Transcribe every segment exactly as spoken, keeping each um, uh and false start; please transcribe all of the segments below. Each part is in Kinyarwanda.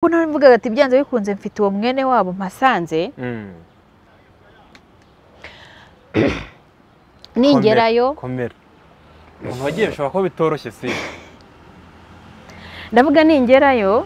kuko navugaga ati byanze bikunze mfite uwo mwene wabo mpasanze ningerayo komera umuntu wagiye bishobora ko bitoroshye si ndavuga ningerayo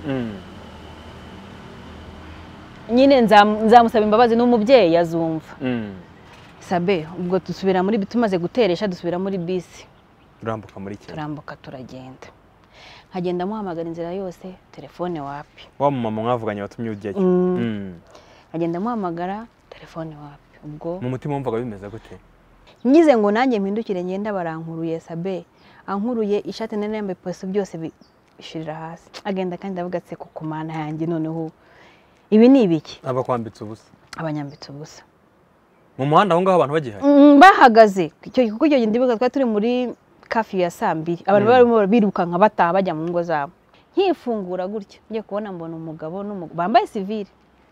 nyine nzamusaba imbabazi n'umubyeyi yazumva sabe ubwo dusubira muri tumaze guteresha dusubira muri bisi turambuka muri cyo turambuka turagenda nkagenda muhamagara inzira yose telefone wapi wa mama mwavuganye watumye ujyayo nkagenda muhamagara telefone wapi ubwo mu mutima wumvaga bimeze gute ngize ngo nanjye mpindukire ngenda barankuruye sabe ankuruye ishati nene yambaye poso byose bishirira hasi agenda kandi avuga ati ku kumana yanjye noneho ibi ni ibiki abakwambitse ubusa abanyambitse ubusa mu muhanda aho ngaho abantu bagihari bahagaze icyo kuko icyo ndibuka twa turi muri kafi ya saa mbiri abantu barimo biruka nka bataha bajya mu ngo zabo nkifungura gutya ngiye kubona mbona umugabo n'umugabo bambaye civile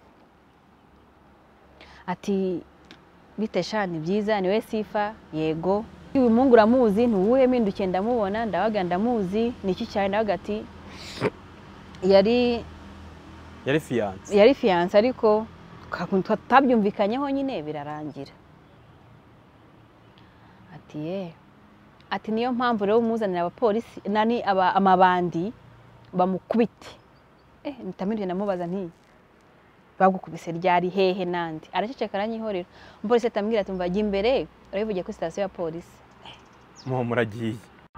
ati bite shani byiza niwe Sifa yego uyu mungu uramuzi ntuwuhe mpindukiye ndamubona ndabaga ndamuzi niki cyane ndabaga ati yari yari fiance yari fiance ariko tabyumvikanyeho nyine birarangira ati ye ati niyo mpamvu rero umuzanira abapolisi nani aba amabandi bamukubite eh nitamirye namubaza nti bagukubise ryari hehe nandi araceceka aranyihorera umupolisi atambwira ati mvaje imbere arabivugiye ku station ya polisi mu muragiye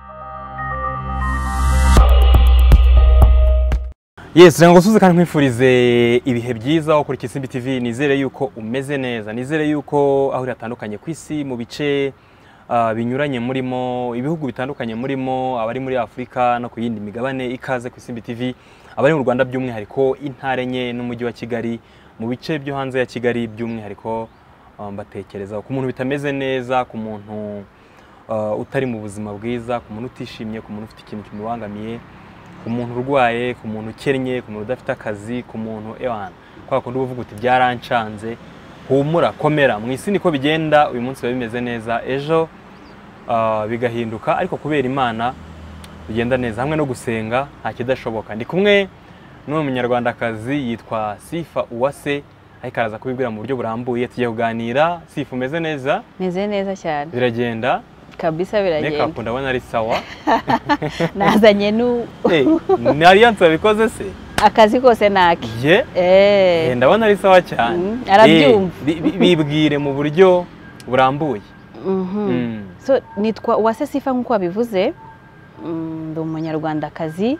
Yes, ngo suze kandi nkwifurize ibihe byiza wo kuri Kisimbi T V nizere yuko umeze neza nizere yuko aho ratandukanye ku isi mu bice uh, binyuranye murimo ibihugu bitandukanye murimo abari muri Afrika no ku yindi migabane ikaze ku Kisimbi T V abari mu Rwanda by'umwihariko intare nye n'umujyi wa Kigali mu bice byo hanze ya Kigali by'umwihariko mbatekereza ku muntu bitameze neza ku muntu uh, utari mu buzima bwiza ku muntu utishimye ku muntu ufite ikintu kimubangamiye ku muntu urwaye ku muntu ukennye ku muntu udafite akazi ku muntu ewana kwa kundi uvuga uti byarancanze humura komera mu isi niko bigenda uyu munsi bimeze neza ejo uh, bigahinduka ariko kubera Imana bigenda neza hamwe no gusenga nta kidashoboka ndi kumwe n'uwo munyarwandakazi yitwa Sifa Uwase ariko araza kubibwira mu buryo burambuye tugiye kuganira Sifa umeze neza meze neza cyane biragenda kabisa biragenda Neka ndabona ari sawa nazanye nu eh ni alliance bikoze se akazi kose naki ye eh ndabona ari sawa cyane arabyumva bibwire mu buryo burambuye mhm so nitwa Uwase Sifa nkuko wabivuze ndi umunyarwandakazi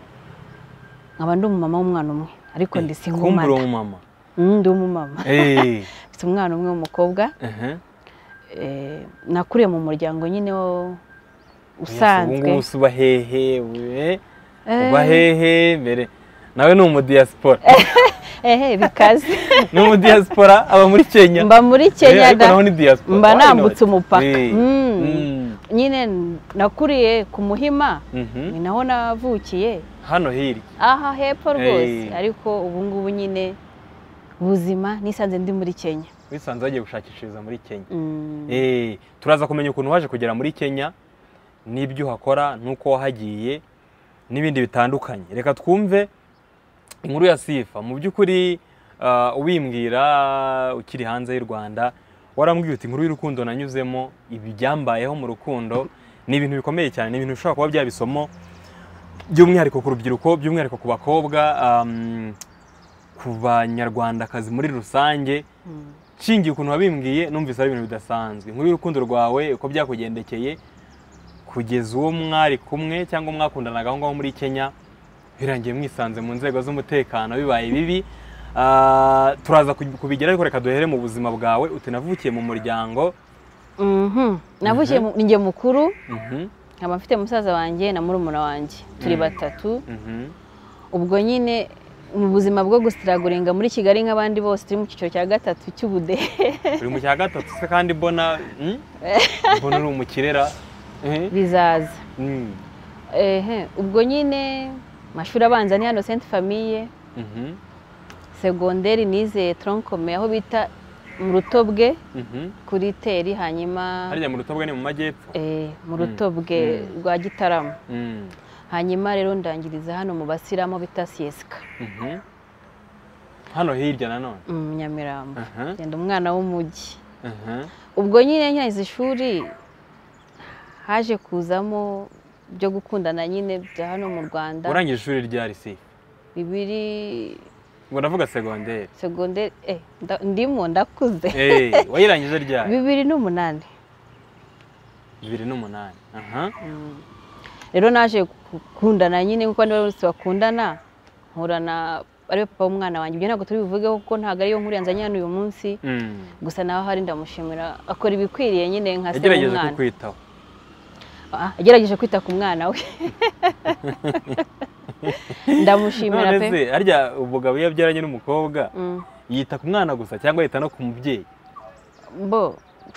nkaba ndi umumama w'umwana umwe ariko ndi singumana kumbura umumama ndi umumama eh mfite umwana umwe w'umukobwa eh eh nakuriye mu muryango nyine usanzwe ubu usuba hehe we uba hehe mbere nawe ni umu diaspora ehe bikaze ni umu diaspora aba muri Kenya mba muri Kenya da mba nambutse umupaka nyine nakuriye ku Muhima ni naho navukiye hano hiri aha hepfo rwose ariko ubu ngubu nyine ubuzima nisanze ndi muri Kenya wisanze wagiye gushakishiriza muri Kenya eh turaza kumenya ukuntu waje kugera muri Kenya n'ibyo uhakora nuko wahagiye n'ibindi bitandukanye reka twumve inkuru ya Sifa mu byukuri ubimbwira ukiri hanze y'u Rwanda warambwiye uti inkuru y'urukundo nanyuzemo ibi byambayeho mu rukundo ni ibintu bikomeye cyane ni ibintu bishobora kuba byabisomo by'umwihariko ku rubyiruko by'umwihariko ku bakobwa ku banyarwandakazi muri rusange nshingiye ukuntu wabimbwiye numvise ari ibintu bidasanzwe inkuru y'urukundo rwawe uko byakugendekeye kugeza uwo mwari kumwe cyangwa mwakundanaga aho ngaho muri Kenya birangiye mwisanze mu nzego z'umutekano bibaye bibi turaza kubigera ariko reka duhere mu buzima bwawe utinavukiye mu muryango navukiye ninjye mukuru nkaba mfite musaza wanjye na murumuna wanjye turi batatu ubwo nyine mu buzima bwo gusiraguringa muri Kigali nk'abandi bose turi mu cyiciro cya gatatu cy'ubudehe uri mu cya gatatu se kandi mbona mbona uri umukirera bizaza ehe ubwo nyine mashuri abanza ni hano Sainte Famille secondaire nize Troncome aho bita mu Rutobwe kuri teri hanyuma harya mu Rutobwe ni mu majyepfo eh mu Rutobwe rwa Gitarama hanyuma rero ndangiriza hano mu Basiramo bita Sieska hano hirya nanone mu Nyamirambo Aha. ngenda umwana w'umujyi Aha. ubwo nyine nyanyize ishuri haje kuzamo byo gukundana nyine bya hano mu Rwanda urangije ishuri rya Lycée bibiri ngo ndavuga secondaire secondaire eh nda- ndimo ndakuze eh wayirangije ryari bibiri n'umunani bibiri n'umunani aha rero naje gukundana nyine nkuko niba bose bakundana nkurana ari we papa w'umwana wanjye ibyo ntabwo turi bivugeho kuko ntabwo ariyo nkuru yanzanye hano uyu munsi Mm. gusa nawe hari ndamushimira akora ibikwiriye nyine nka se yagerageje w'umwana kukwitaho Ah, yagerageje kwita ku mwana we ndamushimira none pe se harya umugabo iyo abyaranye n'umukobwa Mm. yita ku mwana gusa cyangwa yita no ku mubyeyi bo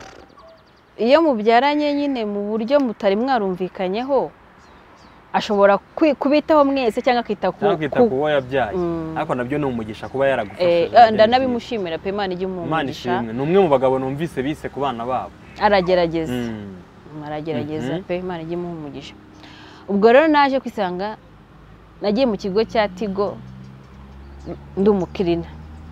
iyo mubyaranye nyine mu buryo mutari mwarumvikanyeho ashobora kwi- kubitaho mwese cyangwa akita ku cyangwa akita ku- ku wo yabyaye Mm. ariko nabyo ni umugisha kuba Eh, yaragufashije ah, ndanabimushimira pe Imana ijye Imana umugisha ishimwe ni umwe mu bagabo numvise bise ku bana babo aragerageza Mm. aragerageza Mhm. pe Imana ijye imuha umugisha ubwo rero naje kwisanga nagiye mu kigo cya Tigo ndi umukirina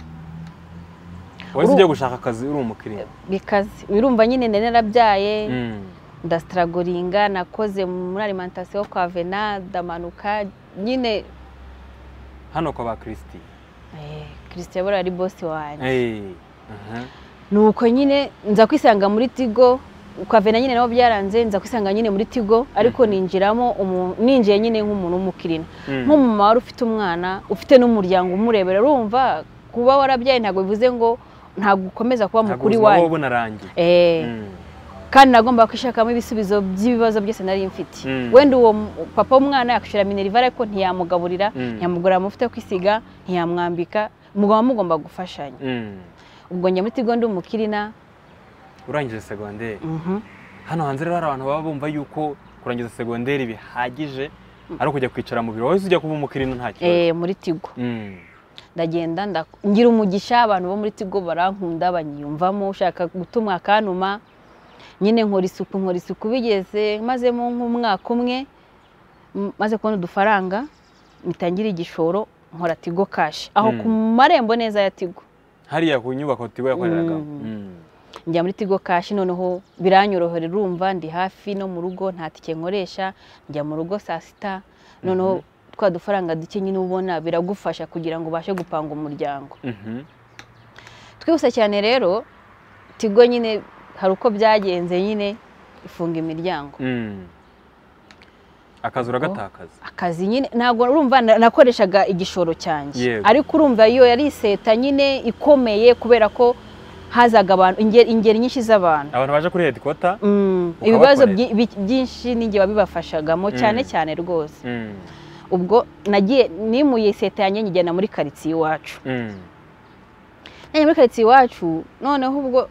wahise Uru- ujya gushaka akazi uri umukiriya bikaze wirumva nyine nari narabyaye Mm. ndasitaragoringa nakoze muri alimentation kwa Vena ndamanuka nyine hano kwa ba Kristi eh Christian bora ari boss wanjye eh aha nuko nyine nza kwisanga muri Tigo kwa Vena nyine nabo byaranze nza kwisanga nyine muri Tigo ariko ninjiramo umu- ninjiye nyine nk'umuntu w'umukirina Mm. nk'umumama wari ufite umwana ufite n'umuryango umurebera urumva kuba warabyaye ntabwo bivuze ngo ntabwo ukomeza kuba Ntabwo mukuri ubuzima wawe buba bunarangiye eh Mm. kandi nagomba kwishakamo ibisubizo by'ibibazo byose nari mfite Mm. wenda uwo m- papa w'umwana yakwishyura minerivare ariko ntiyamugaburira Mm. ntiyamugurira amavuta yo kwisiga ntiyamwambika mugomba mugomba gufashanya Mm. ubwo njya muri Tigo ndi umukirina urangije secondaire mhm hano hanze rero hari abantu baba bumva yuko kurangiza secondaire bihagije ari ukujya kwicara mu biro wahise ujya kuba umukirina nta kibazo eh muri Tigo Mm. ndagenda nda- ngira umugisha abantu bo muri Tigo barankunda banyiyumvamo ushaka gutuma akanuma nyine nkora isuku nkora isuku bigeze mazemo nk'umwaka umwe m- maze kubona udufaranga nitangira igishoro nkora Tigo cash aho Mm. ku marembo neza ya Tigo hariya ku nyubako Tigo yakoreragamo Mm. Mm. njya muri Tigo cash noneho biranyorohera urumva ndi hafi no mu rugo nta tike nkoresha njya mu rugo saa sita noneho twa dufaranga duke nyine ubona biragufasha kugira ngo ubashe gupanga umuryango Mhm. twihuse cyane rero Tigo nyine hari uko byagenze nyine ifunga imiryango Mm. akazi uragatakaza akazi nyine ntabwo urumva na- nakoreshaga igishoro cyanjye Yego. ariko urumva iyo yari iseta nyine ikomeye kubera ko hazaga abantu ingeri, ingeri nyinshi z'abantu abantu baje kuri headquarter mm. Ukabakorera. ibibazo byi- bi- byinshi ninjye wabibafashagamo cyane Mm. cyane rwose Mm. ubwo nagiye nimuye iseta yanjye nyijyana muri karitsiye iwacu Mm. nanjye muri karitsiye iwacu noneho ubwo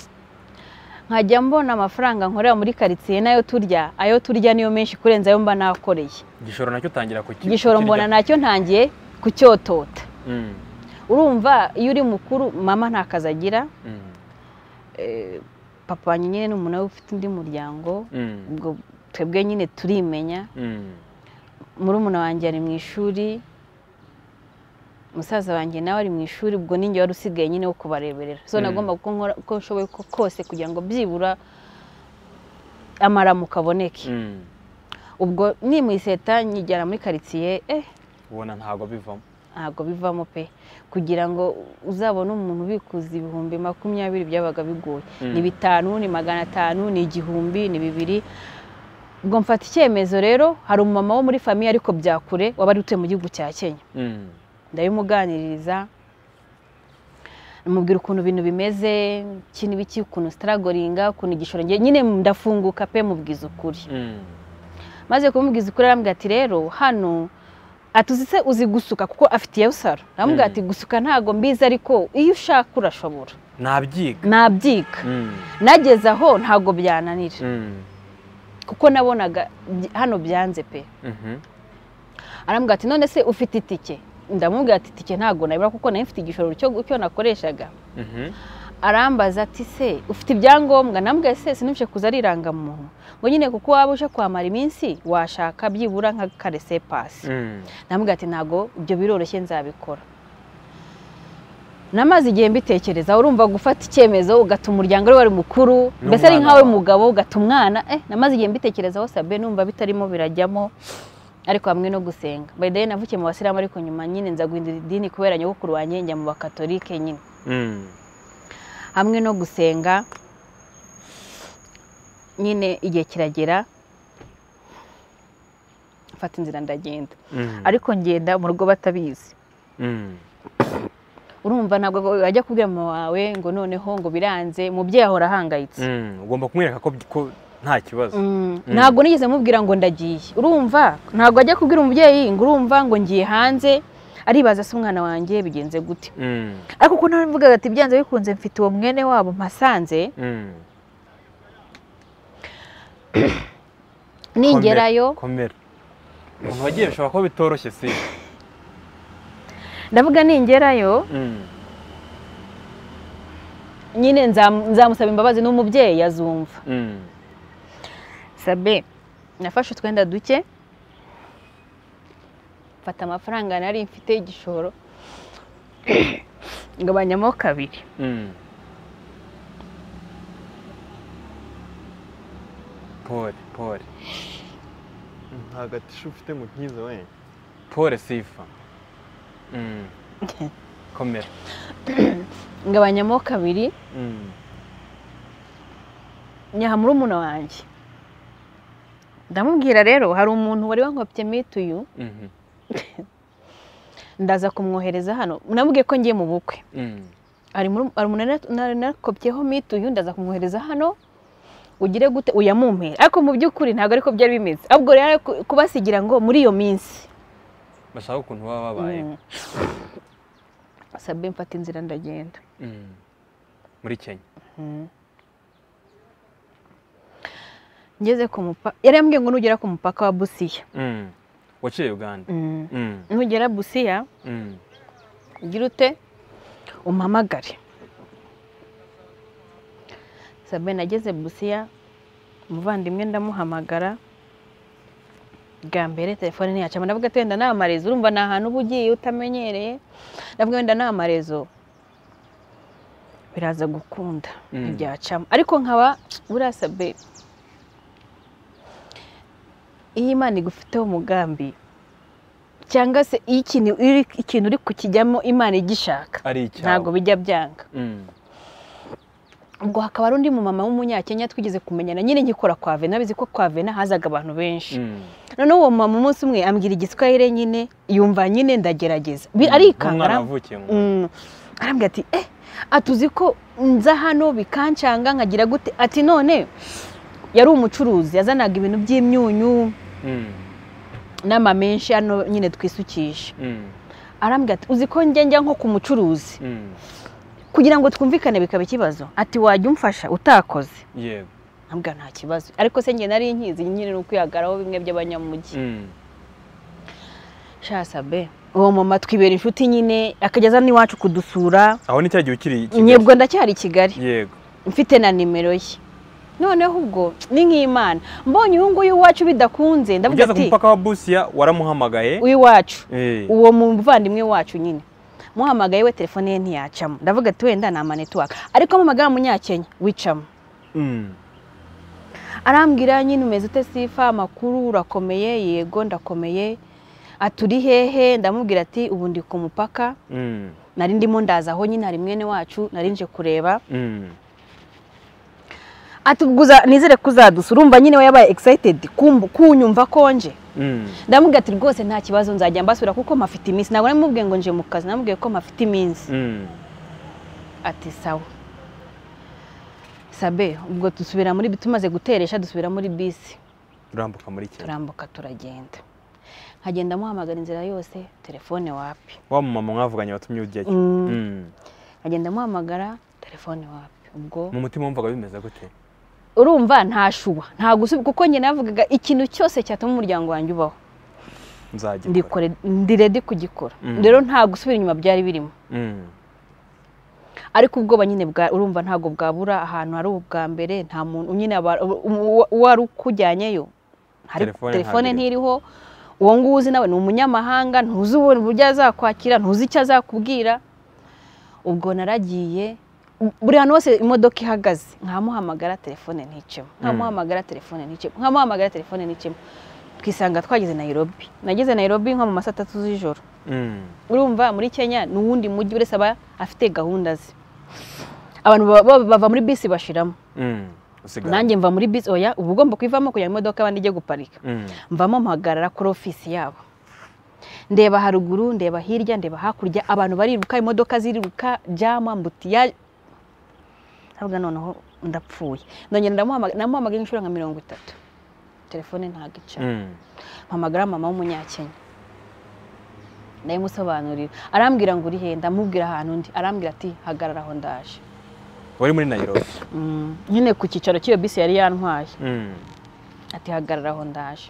nkajya mbona amafaranga nkorera muri karitsiye nayo turya ayo turya niyo menshi kurenza ayo mba nakoreye igishoro nacyo utangira ku igishoro mbona nacyo ntangiye kucyotota Mm. urumva iyo uri mukuru mama nta kazi agira Mm. eh, papa wanjye nyine ni umuntu ufite undi muryango Mm. ubwo twebwe nyine turimenya Mm. murumuna wanjye ari mu ishuri musaza wanjye nawe ari mu ishuri ubwo ninjye wari usigaye nyine wo kubareberera so Mm. nagomba gukora uko nshoboye ko- kose kugira ngo byibura amaramuko aboneke Mm. ubwo ni mu iseta nyijyana muri karitsiye eh ubona ntabwo bivamo ntabwo bivamo pe kugira ngo uzabone umuntu ubikuza ibihumbi makumyabiri byabaga bigoye Mm. ni bitanu ni magana atanu ni igihumbi ni bibiri ubwo mfata icyemezo rero hari umumama wo muri famiye ariko byakure waba ari utuye mu gihugu cya Kenya Mm. ndabimuganiriza mubwira ukuntu ibintu bimeze ikintu biki ukuntu sitaragoringa ukuntu igishoro ngiye nyine ndafunguka pe mubwiza ukuri Mm. maze kumubwiza ukuri arambwira ati rero hano atuzi se uzi gusuka kuko afitiye saro arambwira ati gusuka ntago mbizi ariko iyo ushaka urashobora nabyiga nabyiga Mm. nageze aho ntago byananira Mm. kuko nabonaga by- hano byanze pe Mhm. arambwira ati none se ufite itike ndamubwira ati itike ntago nabura kuko nayo mfite igishoro cyo cyo nakoreshaga Mhm. arambaza ati se ufite ibyangombwa nambwiye se sinumvishe kuza ari irangamuntu ngo nyine kuko waba uje kwamara iminsi washaka byibura nka karese pasi Mm. nambwiye ati ntago ibyo biroroshye nzabikora namaze igihe mbitekereza urumva gufata icyemezo ugata umuryango ari wari mukuru mbese ari nkawe mugabo ugata umwana eh namaze igihe mbitekerezaho Sabe numva bitarimo birajyamo ariko hamwe no gusenga by the way navukiye mu basiramu ariko nyuma nyine nza guhindura idini kubera nyogokuru wanjye njya mu bakatolike nyine mm. hamwe no gusenga nyine igihe kiragera mfata inzira ndagenda mm. ariko ngenda mu rugo batabizi mm. urumva ntabwo ajya kubwira mama wawe ngo noneho ngo biranze mubyeyi ahora ahangayitse mm. ugomba kumwereka ko ko nta kibazo mm. mm. ntabwo nigeze mubwira ngo ndagiye urumva ntabwo ajya kubwira umubyeyi ngo urumva ngo ngiye hanze aribaza se umwana wanjye bigenze gute mm. ariko ko navugaga ati byanze bikunze mfite uwo mwene wabo mpasanze mm. ningerayo komera umuntu wagiye bishobora ko bitoroshye si ndavuga ningerayo mm. nyine nzamusaba imbabazi n'umubyeyi yazumva mm. Sabe nafashe utwenda duke mfata amafaranga nari mfite igishoro ngabanyamo kabiri mm. pole pole ntagatisha ufite mu nkiza we pole sifa mm. komera ngabanyamo kabiri mm. nyaha murumuna wanjye ndamubwira rero hari umuntu wari wankopye mituyu mm -hmm. ndaza kumwohereza hano namubwiye ko ngiye mu bukwe mm. ari umuntu nakopyeho mituyu ndaza kumwohereza hano ugire gute uyamumpera ariko mu by'ukuri ntabwo ariko byari bimeze ahubwo rero kubasigira ngo muri iyo minsi bashaka ukuntu baba babaye mm. Sabe mfata inzira ndagenda mm. muri Kenya mm. ngeze ku mupaka yari yambwiye ngo nugera ku mupaka wa Busia mm. waciye Uganda mm. mm. nugera Busia mm. ugira ute umpamagare Sabe nageze Busia umuvandimwe ndamuhamagara bwa mbere telefone ntiyacamo ndavuga ati wenda nta marezo urumva ni ahantu uba ugiye utamenyereye ndavuga wenda nta marezo biraza gukunda ntibyacamo ariko nkaba buriya Sabe iyo Imana igufiteho umugambi cyangwa se iyo ikintu uri kukijyamo Imana igishaka ntabwo bijya byanga ubwo hakaba ari undi mu mama w'umunyakenya twigeze kumenyana nyine nkikora kwa Vena bizi ko kwa Vena hazaga abantu benshi noneho uwo mama umunsi umwe ambwira igiswahili nyine yumva nyine ndagerageza arikanga arambwira ati eh atuzi ko nza hano bikancanga nkagira gute ati none yari umucuruzi yazanaga ibintu by'imyunyu n'ama menshi hano nyine twisukisha arambwira ati uzi ko njye njya nko ku mucuruzi kugira ngo twumvikane bikaba ikibazo ati wajya umfasha utakoze yego ambwa nta kibazo ariko se nge nari nkizi nyine nuko yagaraho bimwe by'abanyamujyi mm. sha Sabe uwo mama twibera inshuti nyine akageza n'iwacu kudusura aho ni cyagiye ukiri nyebwo ndacyari Kigali yego mfite na nimero ye noneho ubwo ni nk'Imana mbonye uyu nguyu wacu bidakunze ndavuga ati ku mupaka wa Busia waramuhamagaye uyu wacu hey. uwo muvandimwe wacu nyine muhamagaye we telefone ye ntiyacamo ndavuga ati wenda na ma network ariko muhamagara munyakenya wicamo mm. arambwira nyine umeze ute Sifa amakuru urakomeye yego ndakomeye aturi hehe ndamubwira ati ubu ndi ku mupaka mm. nari ndimo ndaza aho nyine hari mwene wacu nari nje kureba mm. atuguza nizere kuzadusura urumva nyine we yabaye excited kunyumva konje mm. ndamubwira ati rwose nta kibazo nzajya mbasura kuko mafite iminsi ntabwo namubwiye ngo nje mu kazi namubwiye ko mafite iminsi mm. ati sawa Sabe ubwo dusubira muri tumaze guteresha dusubira muri bisi turambuka muri Kenya turambuka turagenda nkagenda muhamagara inzira yose telefone wapi wa mama mwavuganye watumye ujyayo mm. nkagenda muhamagara telefone wapi ubwo mu mutima wumvaga bimeze gute urumva ntashuba nta gusubi kuko nge navugaga ikintu cyose cyatuma umuryango wanjye ubaho nzagikora ndi ready kugikora rero nta gusubira inyuma byari birimo mm. ariko ubwoba nyine bwa urumva ntago bwabura ahantu hari ubwa mbere nta muntu nyine wari kujyanyeyo telefone ntiriho uwo nguzi nawe ni umunyamahanga ntuzi ubone uburyo azakwakira ntuzi icyo azakubwira ubwo naragiye buri hantu hose imodoka ihagaze nkamuhamagara telefone nticemo nkamuhamagara telefone nticemo nkamuhamagara telefone nticemo twisanga twageze Nairobi nageze Nairobi nko mu masaa atatu z'ijoro urumva muri Kenya n'uwundi mujyi uretse aba afite gahunda ze abantu bava muri bisi bashiramo nanjye mva muri bisi oya ubu ugomba kwivamo kugira imodoka abandi ijye guparika mvamo mpagarara kuri ofisi yabo ndeba haruguru ndeba hirya ndeba hakurya abantu bariruka imodoka ziriruka jama mbutiya ntabwo noneho ndapfuye ndongera ndamuhamagara inshuro nka mirongo itatu telefone ntagica mpamagara mama w'umunyakenya ndayimusobanurira arambwira ngo uri he ndamubwira ahantu ndi arambwira ati hagarara aho ndaje wari muri Nairobi nyine ku cyicaro cy'iyo bisi yari yantwaye ati hagarara aho ndaje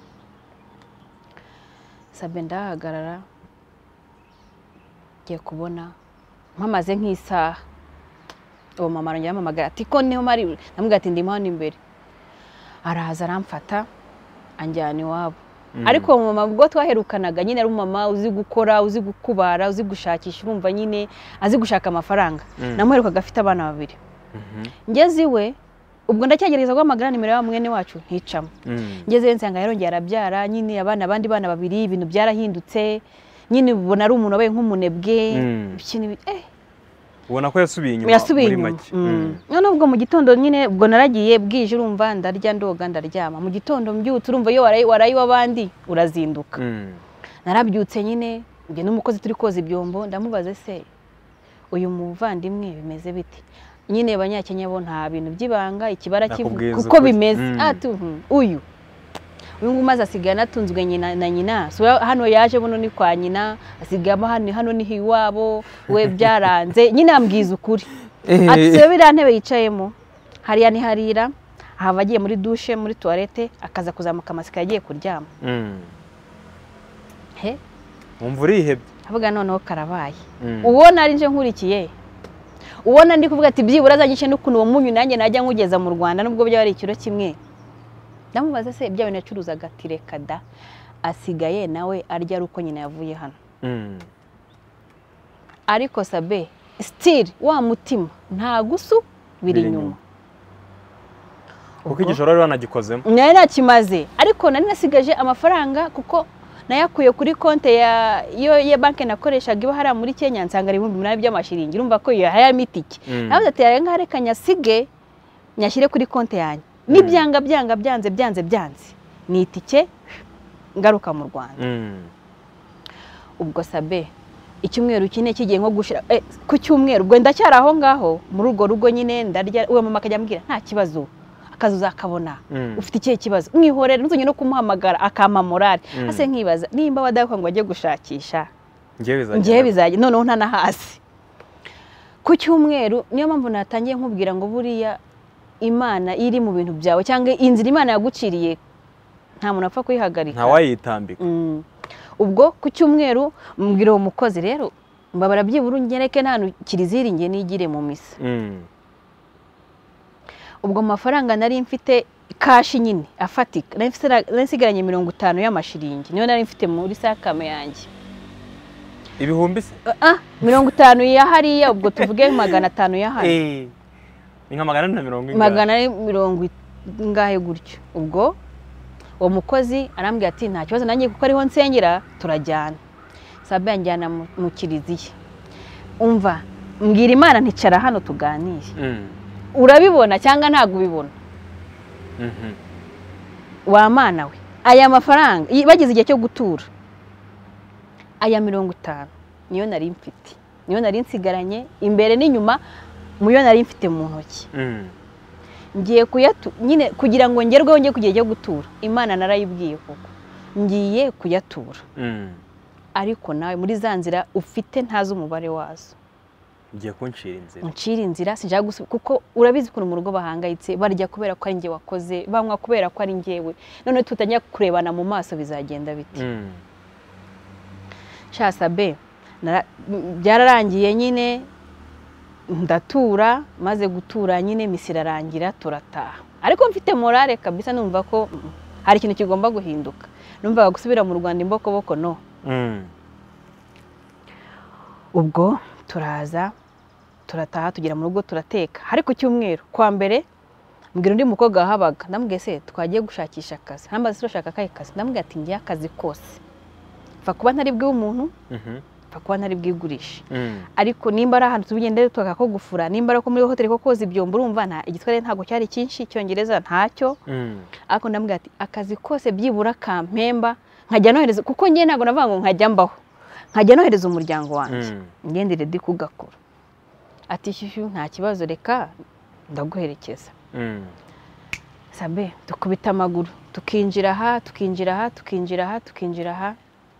sabe ndahagarara ngiye kubona mpamaze nk'isaha uwo mama arongera ampamagara ati ko niho mari ndamubwira ati ndimo hano imbere araza aramfata anjyana iwabo ariko mama ubwo twaherukanaga nyine ari umumama uzi gukora uzi gukubara uzi gushakisha urumva nyine azi gushaka amafaranga namuherukaga afite abana babiri ngeze iwe ubwo ndacyagereza guhamagara nimero ya mwene wacu nticamo ngeze nsanga yarongeye arabyara nyine abana abandi bana babiri ibintu byarahindutse nyine ubona ari umuntu wabaye nk'umunebwe ikintu eh ubona ko yasubiye inyuma muri make none ubwo mu gitondo nyine ubwo naragiye bwije urumva ndarya ndoga ndaryama mu gitondo mbyutse urumva iyo warayi warayi wabandi urazinduka narabyutse nyine nge n'umukozi turi koza ibyombo ndamubaze se uyu muvandimwe bimeze biti nyine abanyakenya bo nta bintu byibanga ikibara kivuga kuko bimeze atu uyu uyu ngumaze asigaye natunzwe nyina na nyina so hano yaje buno ni kwa nyina asigama hano hano ni hiwabo we byaranze nyine ambwiza ukuri ati se bira ntebe yicayemo hariya ni harira ahava agiye muri douche muri toilette akaza kuzamuka amasika yagiye kuryama he umva urihebye avuga noneho karabaye ubona ari nje nkurikiye ubona ndi kuvuga ati byibura azanyishe n'ukuntu uwo munyu nanjye najya nkugeza mu Rwanda nubwo byaba ari ikiro kimwe ndamubaza se ibyo binacuruzaga tireka da asigaye nawe arya ruko nyina yavuye hano ariko sabe still wa mutima nta gusu biri nyuma kuko igishoro rero wanagikozemo nari nakimaze ariko nari nasigaje amafaranga kuko nayakuye kuri konte ya yo ya banke nakoreshaga iba hari muri Kenya nsanga ari ibihumbi umunani by'amashiringi urumva ko iyo haya mitike navuze ati yare nkareka nyasige nyashyire kuri konte yanjye nibyanga byanga byanze byanze byanze ni itike ngaruka mu Rwanda ubwo sabe icyumweru kine kigiye nko gushira eh, ku cyumweru ubwo ndacyari aho ngaho muri urwo rugo nyine ndarya uwo mama akajya ambwira nta kibazo akazi uzakabona ufite ikihe kibazo mwihorere nzonye no kumuhamagara akama morale ase nkibaza nimba badakwa ngo bajye gushakisha ngiye bizajye noneho ntana hasi ku cyumweru niyo mpamvu natangiye nkubwira ngo buriya Imana iri mu bintu byawe cyangwa inzira Imana yaguciriye nta muntu apfa kuyihagarika nta wayitambika ubwo ku cyumweru mbwira uwo mukozi rero mbabara byibura ngereke nta kiriziringiye nigire mu misa ubwo amafaranga nari mfite kashi nyine afatika nari nsigaranye mirongo itanu y'amashiringi niyo nari mfite muri sakame yanjye ibihumbi se ah mirongo itanu ya hariya ubwo tuvuge magana atanu ya hano eh inka magana na mirongo ingahe magana mirongo ingahe gutyo ubwo uwo mukozi arambwira ati nta kibazo nanjye kuko ariho nsengera turajyana sabe yanjyana mu kiriziya umva mbwira Imana nticara hano tuganire urabibona cyangwa ntago ubibona wa mana we aya mafaranga bageze igihe cyo gutura aya mirongo itanu niyo nari mfite niyo nari nsigaranye imbere n'inyuma muyo nari mfite mu ntoki ngiye kuyatu nyine kugira ngo ngerweho ngiye kugiye cyo gutura Imana narayibwiye koko ngiye kuyatura ariko nawe muri za nzira ufite ntazi umubare wazo ngiye kunshira inzira unshira inzira sinjya gusubiza kuko urabizi ko mu rugo bahangayitse barya kubera ko ari ngiye wakoze bamwa kubera ko ari ngewe none tutanya kurebana mu maso bizagenda biti Shasabe byararangiye nyine ndatura maze gutura nyine misirarangira turataha ariko mfite morale kabisa numva ko hari ikintu kigomba guhinduka numva gusubira mu Rwanda imboko boko no ubwo turaza turataha tugera mu rugo turateka ariko cyumweru kwa mbere mbwira undi mukobwa wahabaga ndamubwiye se twagiye gushakisha akazi ntambaze se urashaka akahe kazi ndamubwiye ati ngiye akazi kose fa kuba ntari bwiwe umuntu fa kuba ntari bwigurisha ariko nimba ari ahantu tubigende tuka ko gufura nimba ari ko muri hoteli ko koza ibyombo urumva nta igitware ntago cyari cyinshi cyongereza ntacyo ariko ndamubwiye ati akazi kose byibura kampemba nkajya nohereza kuko ngiye ntago navuga ngo nkajya mbaho nkajya nohereza umuryango wanjye ngendere ndi kugakora ati shyushyu nta kibazo reka ndaguherekeza sabe dukubita amaguru tukinjira aha tukinjira aha tukinjira aha tukinjira aha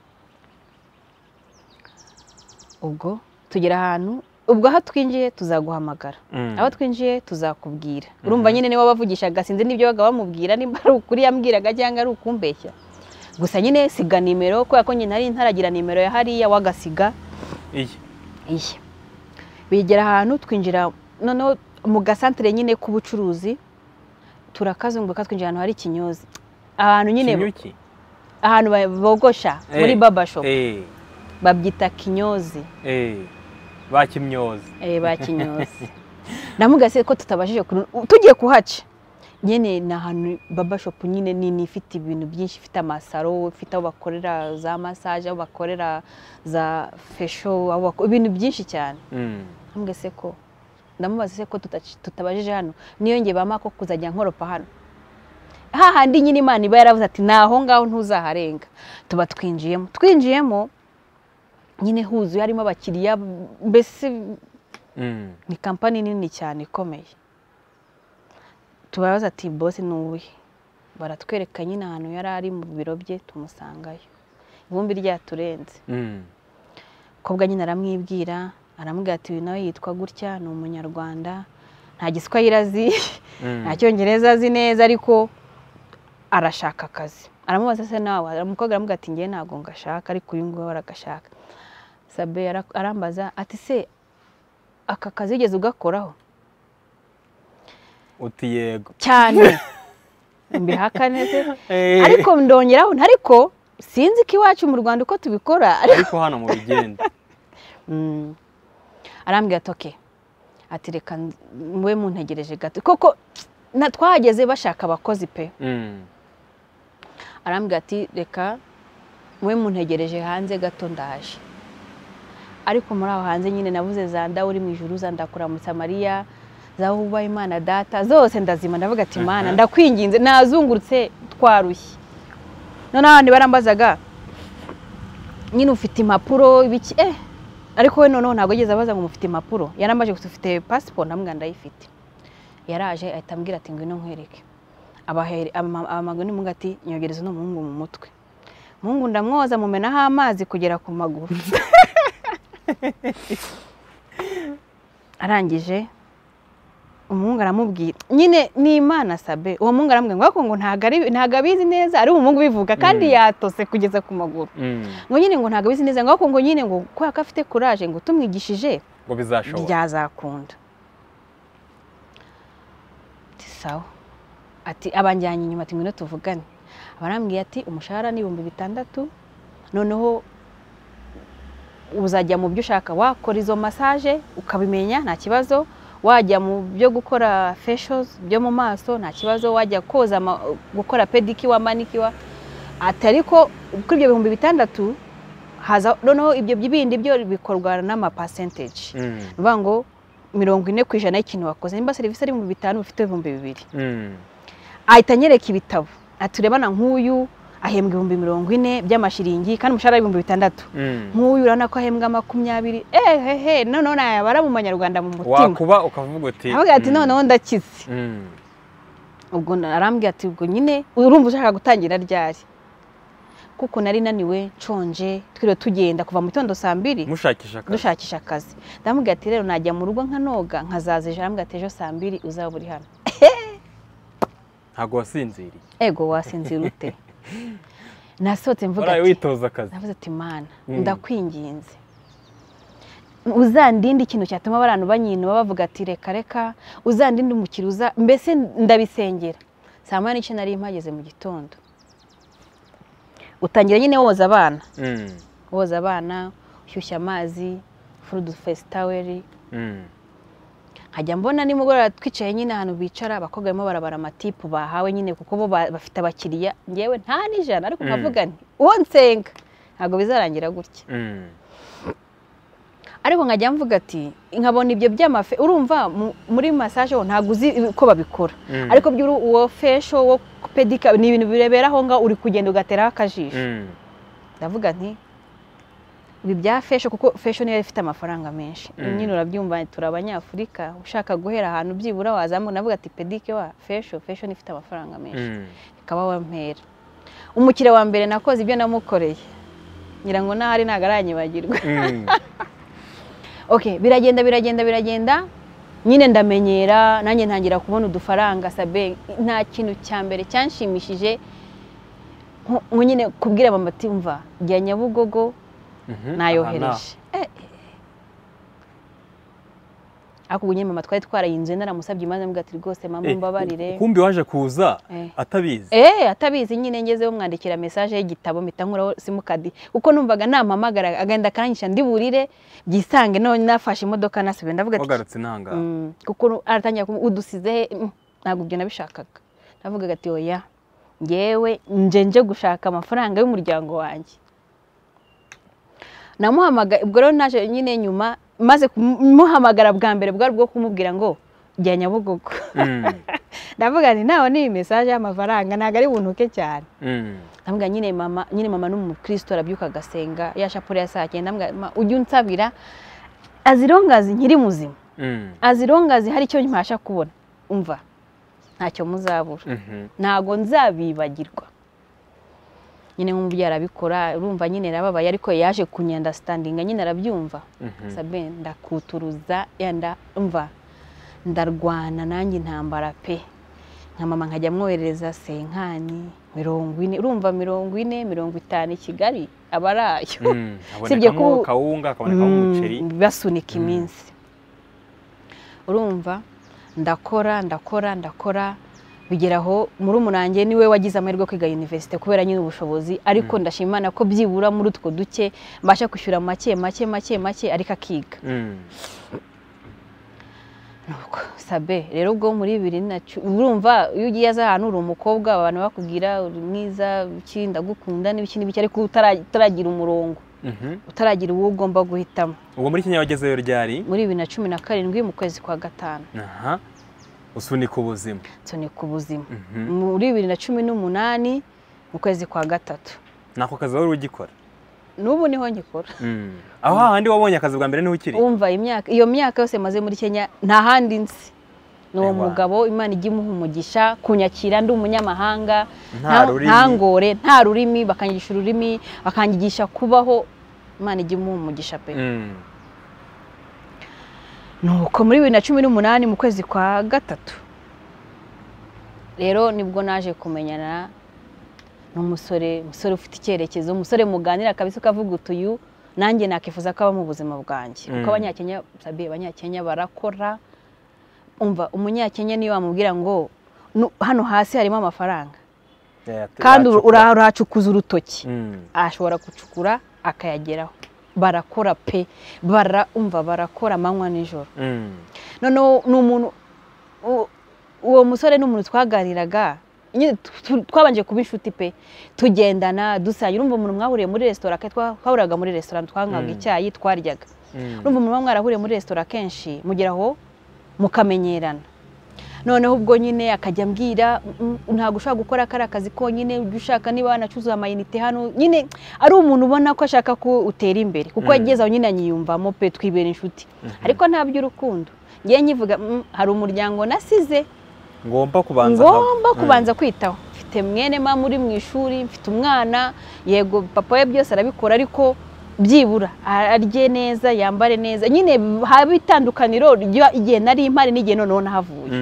ubwo tugera ahantu ubwo aha twinjiye tuzaguhamagara aho twinjiye tuzakubwira urumva nyine niba bavugishaga sinzi n'ibyo baga bamubwira nimba ari ukuri yambwiraga cyangwa ari ukumbeshya gusa nyine siga nimero kubera ko nyine nari ntaragira nimero ya hariya wagasiga iyi iyi bigera ahantu twinjira noneho mu gasantere nyine k'ubucuruzi turakazunguka twinjira ahantu hari ikinyozi ahantu nyine ahantu bogosha muri baba shop babyita kinyozi eh bakimyozi eh bakinyozi namugase ko tutabashije tugiye kuhaca nyene na ahantu baba shop nyine nini ifite ibintu byinshi ifite amasaro ifite aho bakorera za massage aho bakorera za facial aho ibintu byinshi cyane namugase ko ndamubaza se ko tutabajije hano niyo nge bama ko kuzajya nkoropa hano ha handi nyine Imana iba yaravuze ati naho ngaho ntuzaharenga tuba twinjiyemo twinjiyemo nyine huzu yarimo abakiriya mbese ni kampani nini cyane ikomeye tubabaza ati boss nuwe baratwereka nyine ahantu yari ari mu biro bye tumusangayo ivumbi ryaturenze kobwa nyine aramwibwira aramubwira ati nawe yitwa gutya ni umunyarwanda nta giswahili azi nta cyongereza azi neza ariko arashaka akazi aramubaza se nawe umukobwa aramubwira ati ngiye ntago ngashaka ariko uyu nguyu aragashaka sabe arambaza ati se aka kazi yigeze ugakoraho uti yego cyane mbihakane se ariko ndongeraho ariko sinzi ko iwacu mu Rwanda uko tubikora ariko hano mu bigenda arambwira ati okay ati reka mwe muntegereje gato koko natwageze bashaka abakozi pe arambwira ati reka mwe muntegereje hanze gato ndaje ariko muri aho hanze nyine navuze za nda uri mu ijuru za ndakura mu Samariya za uba Imana data zose ndazima ndavuga ati Imana ndakwinginze nazungurutse twarushye none abandi barambazaga nyine ufite impapuro ibiki eh ariko we noneho ntago yigeze abaza ngo mufite impapuro yarambaje gufite passport namwe ndayifite yaraje ahita ambwira ati ngwino nkwereke abahere amaguru ni mungati nyogereza no muhungu mu mutwe muhungu ndamwoza mumenaho amazi kugera ku maguru arangije umuhungu aramubwira nyine ni Imana sabe uwo muhungu arambwira ngo ngo ntago ari ntago abizi neza ari umuhungu bivuga kandi yatose kugeza ku maguru ngo nyine ngo ntago abizi neza ngo ngo nyine ngo kwa afite courage ngo tumwigishije ngo bizashobora byazakunda tisawa ati abanjyanye inyuma ati ngwino tuvugane abarambwiye ati umushahara ni ibihumbi bitandatu noneho uzajya mu byo ushaka wakora izo massage ukabimenya nta kibazo wajya mu byo gukora facials byo mu maso nta kibazo wajya koza gukora pedicure wa manicure atariko kuri ibyo bihumbi bitandatu haza noneho ibyo bibindi byo bikorwa n'ama percentage bivuga ngo mirongo ine ku ijana y'ikintu wakoze nimba service ari mu bitanu ufite ibihumbi bibiri ahita anyereka ibitabo aturebana nk'uyu ahembwa ibihumbi mirongo ine by'amashiringi kandi umushahara ibihumbi bitandatu nk'uyu urana ko ahembwa makumyabiri ehehe noneho nayabara mu manyarwanda mu mutima wakuba ukavuga uti avuga ati noneho ndakize ubwo arambwira ati ubwo nyine urumva ushaka gutangira ryari kuko nari naniwe nshonje twiro tugenda kuva mu gitondo saa mbiri mushakisha akazi dushakisha akazi ndamubwira ati rero najya mu rugo nkanoga nkazaza ejo arambwira ati ejo saa mbiri uzaba uri hano ntago wasinziriye ego wasinzira ute nasohotse mvuga ati witoza akazi navuze ati Mana ndakwinginze uzandinde ikintu cyatuma abantu banyino bavuga ati reka reka uzandinde umukiruza mbese ndabisengera saa moya n'ice nari mpageze mu gitondo utangira nyine woza abana woza abana ushyushya amazi full face towel nkajya mbona nimugoroba twicaye nyine ahantu bicara abakobwa barimo barabara amatipu bahawe nyine kuko bo bafite abakiriya ngewe nta n'ijana ariko nkavuga nti uwo nsenga ntabwo bizarangira gutya ariko nkajya mvuga ati nkabona ibyo by'amafe urumva muri massage ho ntabwo uzi ko babikora ariko by'uru uwo facial wo pedicure ni ibintu birebera aho nga uri kugenda ugatera akajisho ndavuga nti ibi bya facial kuko facial niyo ifite amafaranga menshi nyine urabyumva turi abanyafurika ushaka guhera ahantu byibura wazamu navuga ati pedicure wa facial facial ifite amafaranga menshi ikaba wampera umukire wa mbere nakoze ibyo namukoreye ngira ngo nahari nagaranyibagirwa okay biragenda biragenda biragenda nyine ndamenyera nanjye ntangira kubona udufaranga Sabe nta kintu cya mbere cyanshimishije nko nyine kubwira mama ati umva jya Nyabugogo nayohereje ako bunye mama twari twarayinze naramusabye imanza mbwa ati rwose mama mbabarire kumbi waje kuza atabizi eh atabizi nyine ngezeho mwandikira message y'igitabo mitankuraho simukadi kuko numvaga nampamagara agenda karanyisha ndiburire byisange none nafashe imodoka nasibe ndavuga ati wagarutse nanga kuko aratangira udusize ntabwo byo nabishakaga ndavuga ati oya ngewe nje nje gushaka amafaranga y'umuryango wanjye namuhamaga ubwo rero naje nyine nyuma maze kumuhamagara bwa mbere bwa bwo kumubwira ngo jya Nyabugogo ndavuga nti naho ni message y'amafaranga naga ari buntuke cyane ndavuga nyine mama nyine mama n'umukristo arabyuka gasenga ya chapure ya saa cyenda ndavuga ujye unsabira azirongazi nkiri muzima azirongazi hari icyo mpasha kubona umva ntacyo muzabura ntago nzabibagirwa nyine nk'umubyeyi arabikora urumva nyine rababaye ariko yaje kunyanda standinga nyine arabyumva Sabe ndakuturuza yanda umva ndarwana nanjye intambara pe nka mama nkajya mwohereza senkani mirongo ine urumva mirongo ine mirongo itanu i Kigali abarayo sibye ko kawunga akaboneka umuceri basunika iminsi urumva ndakora ndakora ndakora bigeraho muri umunange niwe wagize amahirwe kwiga university kubera nyine ubushobozi ariko ndashimana ko byibura muri utwo duke mbasha kwishyura make make make make ariko akiga nuko Sabe rero ubwo muri bibiri na urumva iyo ugiye aza ahantu uri umukobwa abantu bakubwira uri mwiza iki ndagukunda n'ibiki n'ibiki ariko utaragira umurongo utaragira uwo ugomba guhitamo ubwo muri Kenya wagezeyo ryari muri bibiri na cumi na karindwi mu kwezi kwa gatanu aha usunika ubuzima usunika ubuzima muri bibiri na cumi n'umunani mu kwezi kwa gatatu nako kazi wari ugikora n'ubu niho ngikora aho handi wabonye akazi bwa mbere niho ukiri umva imyaka iyo myaka yose maze muri Kenya nta handi nzi n'uwo mugabo Imana ijya imuha umugisha kunyakira ndi umunyamahanga nta ngore nta rurimi bakanyigisha ururimi bakanyigisha kubaho Imana ijya imuha umugisha pe nuko muri bibiri na cumi n'umunani mu kwezi kwa gatatu rero nibwo naje kumenyana n'umusore umusore ufite icyerekezo umusore muganira kabisa ukavuga utuyu nanjye nakifuza ko aba mu buzima bwanjye kuko abanyakenya Sabe abanyakenya barakora umva umunyakenya niyo wamubwira ngo hano hasi harimo amafaranga kandi urahacukuza urutoki ashobora gucukura akayageraho barakora pe bara umva barakora amanywa nijoro none n'umuntu uwo musore n'umuntu twaganiraga twabanje kuba inshuti pe tugendana dusanye urumva umuntu mwahuriye muri restaurant twahuraga muri restaurant twankaga icyayi twaryaga urumva umuntu mwarahuriye muri restaurant kenshi mugeraho mukamenyerana noneho ubwo nyine akajya mbwira ntago ushaka gukora kara kazi konyine ushaka niba wanacuza amayinite hano nyine ari umuntu ubona ko ashaka ko utera imbere kuko yageze aho nyine anyiyumvamo pe twibera inshuti ariko nta by'urukundo ngiye nyivuga hari umuryango nasize ngomba kubanza ngomba kubanza kwitaho mfite mwene mama uri mu ishuri mfite umwana yego papa we byose arabikora ariko byibura arye neza yambare neza nyine haba itandukaniro igihe nari impari n'igihe noneho nahavuye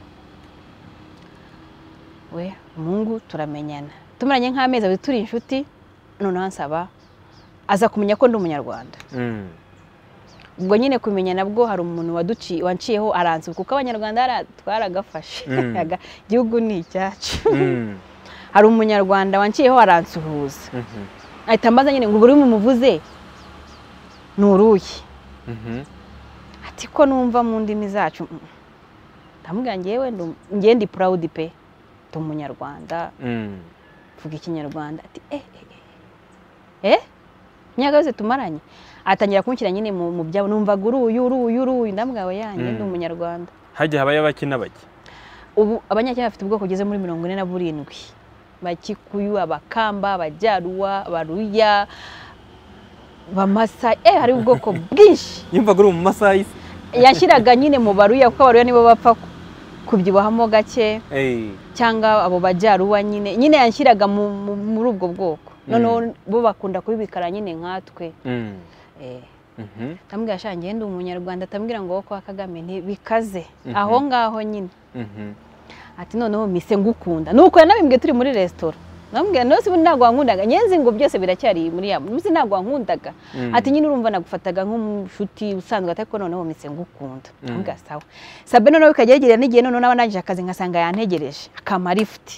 we Mungu turamenyana tumaranye nk'amezi abiri turi inshuti noneho ansaba aza kumenya ko ndi umunyarwanda ubwo nyine kumenya nabwo hari umuntu waduci wanciyeho aransuka kuko abanyarwanda twaragafashe igihugu ni icyacu hari umunyarwanda wanciyeho aransuhuza ahita ambaza nyine ngo uri mu muvuze nuruye ati ko numva mu ndimi zacu ndamubwira ngewe ngewe ndi proud pe ndi umunyarwanda mvuga ikinyarwanda ati eh eh eh imyaka yose tumaranye atangira kumushyira nyine mu byabo numvaga uruyu uruyu uruyu ndamubwira we yanjye ndi umunyarwanda hajya habaye abakina bake ubu abanyakenya bafite ubwoko bugeze muri mirongo ine na burindwi bakikuyu abakamba abajyaruwa abaruya bamasa eh hari ubwoko bwinshi yumvaga uri mu masayi yashyiraga nyine mu baruya kuko abaruya nibo bapfa kubyibahamo gake cyangwa abo bajyaruwa nyine nyine yanshyiraga muri ubwo bwoko noneho bo bakunda kubibikara nyine nkatwe ndamubwira sha ngende umunyarwanda atambwira ngo kwa Kagame ntibikaze aho ngaho nyine ati noneho mise ngukunda nuko yanabimbwiye turi muri restaurant ndamubwira no sibu ntago wankundaga nyenzi ngo byose biracyari muri ya muzi ntago wankundaga ati nyine urumva nagufataga nk'umushuti usanzwe atako noneho mise ngukunda ndamubwira sawa sabe noneho bikageragera n'igihe noneho nabanangije akazi nkasanga yantegereje akama lift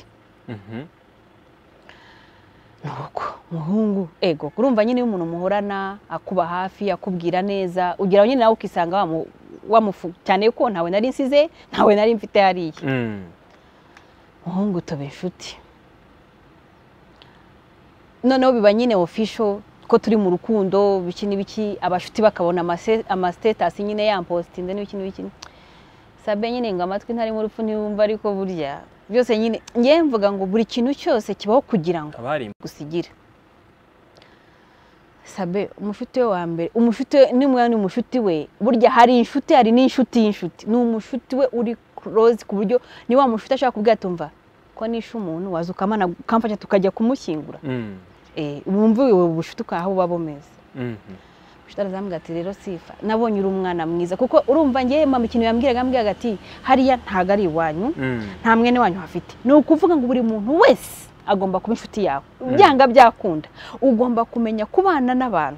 nuko muhungu ego urumva nyine umuntu muhorana akuba hafi akubwira neza ugira nyine nawe ukisanga wa wamufu cyane ko ntawe nari nsize ntawe nari mfite hariye muhungu tobe inshuti noneho biba nyine official ko turi mu rukundo biki n'ibiki abashuti bakabona ama status nyine yampostinze n'ibiki n'ibiki sabe nyine ngo amatwi ntari mu rupfu ntiyumva ariko burya byose nyine ngiye mvuga ngo buri kintu cyose kibaho kugira ngo gusigira sabe umushuti we wa mbere umushuti ni mwe ni umushuti we burya hari inshuti hari n'inshuti y'inshuti ni umushuti we uri close ku buryo ni wa mushuti ashaka kubwira tumva ko nishe umuntu wazukamana kamfasha tukajya kumushyingura eh bumva wewe bushuti ukaho babomeze Shitarazambwa ati rero Sifa nabonye uri umwana mwiza kuko urumva ngiye mama ikintu yambwiraga ambwiraga ati hariya ntago ari iwanyu nta mwene wanyu hafite ni ukuvuga ngo buri muntu wese agomba kuba inshuti yawe byanga byakunda ugomba kumenya kubana n'abantu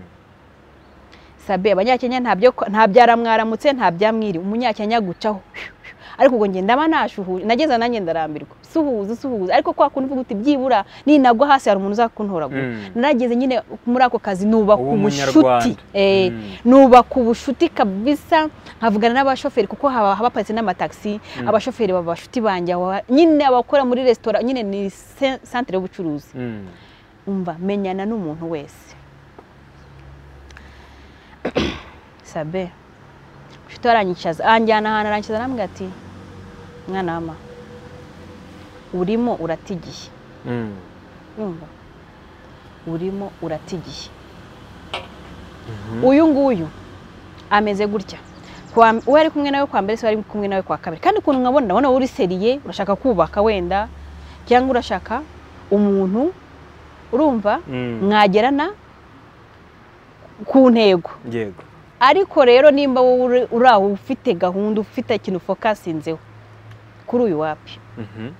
sabe abanyakenya ntabyo ntabyaramwaramutse ntabyamwiri umunyakenya gucaho ariko ubwo ngenda banashuhuje nageza nanjye ndarambirwa suhuza suhuza ariko kwa kuntu uvuga uti byibura ni nagwa hasi hari umuntu uzakuntoragura narageze nyine muri ako kazi nuba kubushuti eh nuba kubushuti kabisa nkavugana n'abashoferi kuko haba habaparitse n'amataxi abashoferi babashuti banje nyine abakora muri restaurant nyine ni centre y'ubucuruzi umva menyana n'umuntu wese sabe shitaranyicaza anjyana hana arankiza namwe ati mwana mama urimo uratigiye mm umva urimo uratigiye uyu nguyu ameze gutya kwa we ari kumwe nawe kwa mbere se ari kumwe nawe kwa kabiri kandi kuntu nkabona ndabona uri seriye urashaka kubaka wenda cyangwa urashaka umuntu urumva mwagerana ku ntego yego ariko rero nimba wowe uraho ufite gahunda ufite ikintu focusinzeho kuri uyu wapi mhm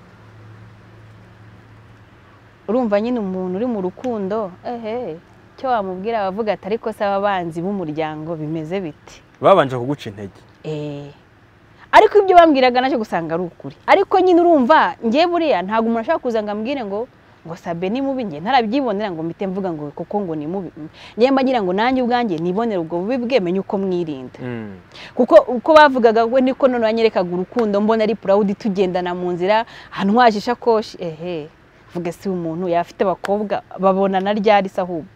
urumva nyine umuntu uri mu rukundo ehe cyo wamubwira abavuga ati ariko saba abanzi b'umuryango bimeze biti babanje kuguca intege eh ariko ibyo bambwiraga naje gusanga ari ukuri ariko nyine urumva ngiye buriya ntago umuntu ashaka kuza ngambwire ngo ngo sabe ni mubi nge ntarabyibonera ngo mite mvuga ngo kuko ngo ni mubi nyemba ngira ngo nanjye ubwanjye nibonera ubwo bubi bwemenye uko mwirinda kuko uko bavugaga we niko none wanyerekaga urukundo mbona ari proud tugendana mu nzira hantwaje ishakoshi ehe vuga si umuntu yafite abakobwa babona na ryari sahubwo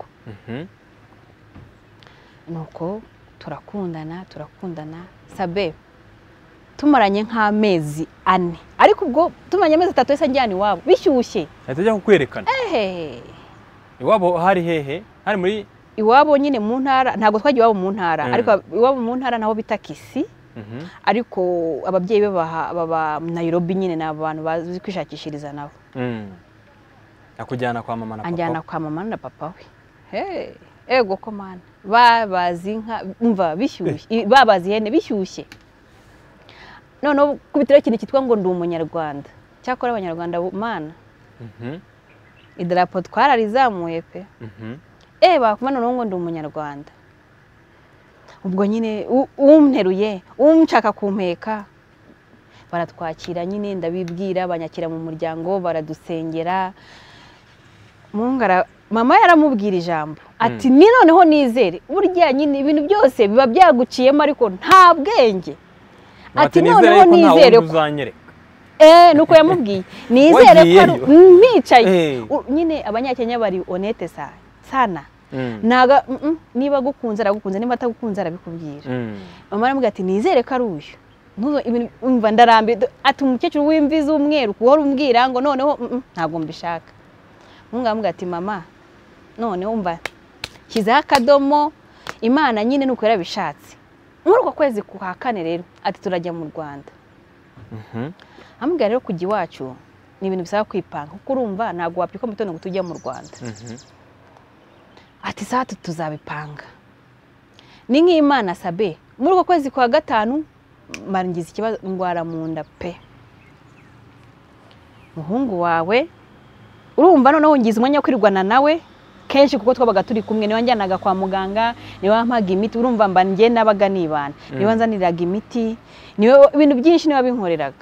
nuko turakundana turakundana sabe tumaranye nk'amezi ane ariko ubwo tumanye amezi atatu ese njyana iwabo bishyushye atajya kukwerekana ehe iwabo hari hehe hari muri iwabo nyine mu ntara ntago twagiye iwabo mu ntara ariko iwabo mu ntara naho bita Kisi ariko ababyeyi be baba Nairobi nyine n'abantu bazi kwishakishiriza nabo akujyana kwa mama na papa anjyana kwa mama na papa we he ego ko mana babazi nka umva bishyushye babazi hene bishyushye none kubitira ikintu kitwa ngo ndi umunyarwanda cyakora abanyarwanda mana mhm idarapo twararizamuye pe mhm eh bakumana ngo ndi umunyarwanda ubwo nyine umteruye umchaka kumpeka baratwakira nyine ndabibwira banyakira mu muryango baradusengera mungara mama yaramubwira ijambo ati ni noneho nizere burya nyine ibintu byose biba byaguciyemo ariko nta bwenge ati noneho nizere ko eh nuko yamubwiye nizere ko nicaye nyine abanyakenya bari honete sana naga niba gukunze aragukunze niba atagukunze arabikubwira mama aramubwira ati nizere ko ari uyu ntuzo ibintu umva ndarambe ati umukecuru w'imvi z'umweru kuhora umbwira ngo noneho ntabwo mbishaka mungamubwira ati mama none umva kiza akadomo Imana nyine nuko yarabishatse muri uko kwezi kwa kane rero ati turajya mu Rwanda mhm amubwira rero kujya iwacu ni ibintu bisaba kwipanga kuko urumva ntabwo wapika mu gitondo ngo tujye mu Rwanda mhm ati saa tuzabipanga ni nk'Imana sabe muri uko kwezi kwa gatanu maringize ikibazo ngwara mu nda pe muhungu wawe urumva noneho ngize umwanya wo kwirwana nawe kenshi kuko twabaga turi kumwe niwe njyanaga kwa muganga niwe wampaga imiti urumva mba ngiye nabaga nibana niwe nzaniraga imiti niwe ibintu byinshi niwe binkoreraga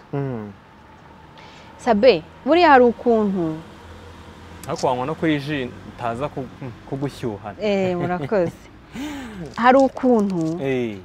sabe buri hari ukuntu ariko wanywa no kuri ji taza kugushyuha eh murakoze hari ukuntu eh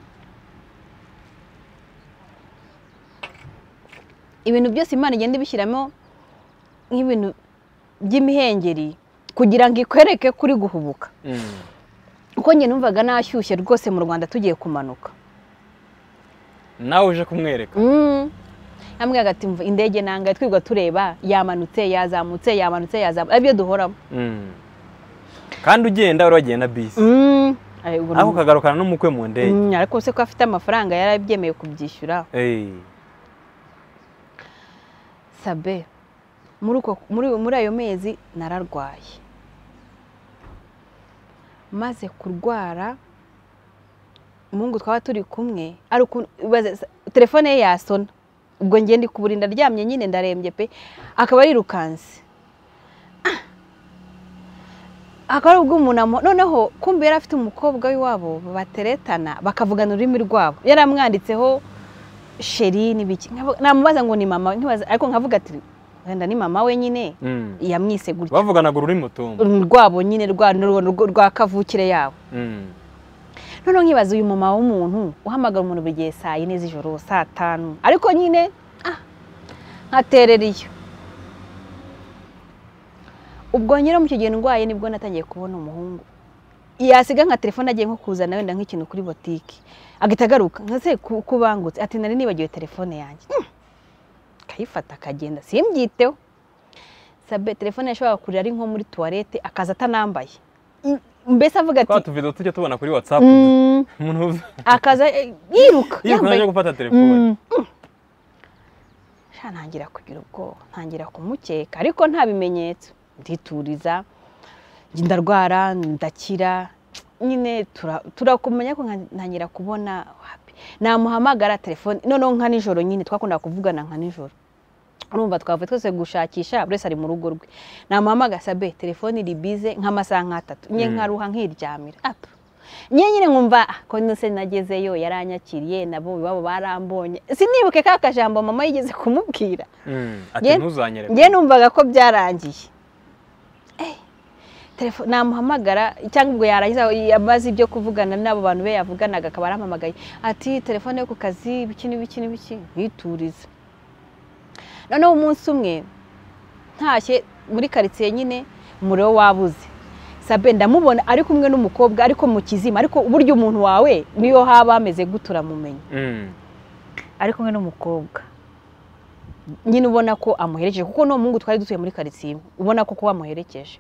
ibintu byose Imana igenda ibishyiramo nk'ibintu by'imihengeri kugira ngo ikwereke kuri guhubuka uko njye numvaga nashyushye rwose mu Rwanda tugiye kumanuka nawe uje kumwereka namwe agati mva indege nanga twigwa tureba yamanutse yazamutse yamanutse yazamutse abyo duhoramo kandi ugenda uragenda bisi aho kagarukana n'umukwe mu ndege ariko se ko afite amafaranga yarabyemeye kubyishyura eh sabe muri uko muri muri ayo mezi nararwaye maze kurwara Mungu twaba turi kumwe ari telefone ye yasona ubwo ngiye ndi kuburinda ryamye nyine ndarembye pe akaba ari rukansi akaba ubwo umuntu noneho kumbe yari afite umukobwa w'iwabo bateretana bakavugana ururimi rwabo yaramwanditseho sheri nibiki namubaza ngo ni mama nkibaza ariko nkavuga ati wenda ni mama we nyine yamwise gutya bavugana ngo ururimi mutumba rwabo nyine rwa rwa kavukire yabo noneho nkibaza uyu mama w'umuntu uhamagara umuntu bigiye saa yine z'ijoro saa tanu ariko nyine ah nkatereriye ubwo nyine mu kigendo ndwaye nibwo natangiye kubona umuhungu yasiga nka telefone agiye nko kuzana wenda nk'ikintu kuri botike agitagaruka nkase kubangutse ati nari nibagiwe telefone yanjye kayifata akagenda simbyiteho sabe telefone yashobora kurira ari nko muri toilette akaza atanambaye mbese avuga ati kwa tuvido tujye tubona kuri WhatsApp umuntu akaza yiruka yambaye gufata telefone sha ntangira kugira ubwo ntangira kumukeka ariko nta bimenyetso ndituriza ndarwara ndakira nyine turakumenya ko ntangira kubona happy namuhamagara telefone noneho nka nijoro nyine twakunda kuvugana nka nijoro urumva twavuye twese gushakisha buri ari mu rugo rwe namuhamagara sabe telefone iri bize nk'amasaha nk'atatu nye nkaruha nkiryamira ap nye nyine nkumva ko nose nagezeyo yaranyakiriye nabo babo barambonye sinibuke ka kajambo mama yigeze kumubwira ati ntuzanyereka nge numvaga ko byarangiye eh telefone namuhamagara cyangwa ubwo yarangiza yamaze ibyo kuvugana nabo bantu be yavuganaga akaba arampamagaye ati telefone yo ku kazi biki n'ibiki n'ibiki nkituriza noneho umunsi umwe ntashye muri quartier nyine umuriro wabuze sabe ndamubona ari kumwe n'umukobwa ariko mu kizima ariko uburyo umuntu wawe niyo haba ameze gutura mumenye ari kumwe n'umukobwa nyine ubona ko amuherekeje kuko no mungu twari dutuye muri quartier ubona ko ko amuherekeje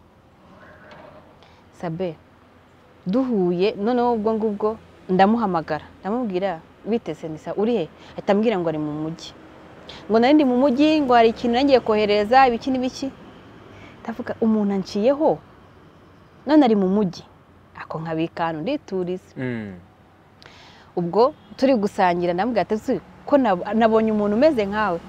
sabe duhuye noneho ubwo ngubwo ndamuhamagara ndamubwira bitese nisa uri he atambwira ngo ari mu mujyi ngo nari ndi mu mujyi ngo hari ikintu nangiye kohereza ibiki n'ibiki ndavuga umuntu anciyeho none ari mu mujyi ako nkabikano ndituriza ubwo turi gusangira ndamubwira ati ko nabonye umuntu umeze nkawe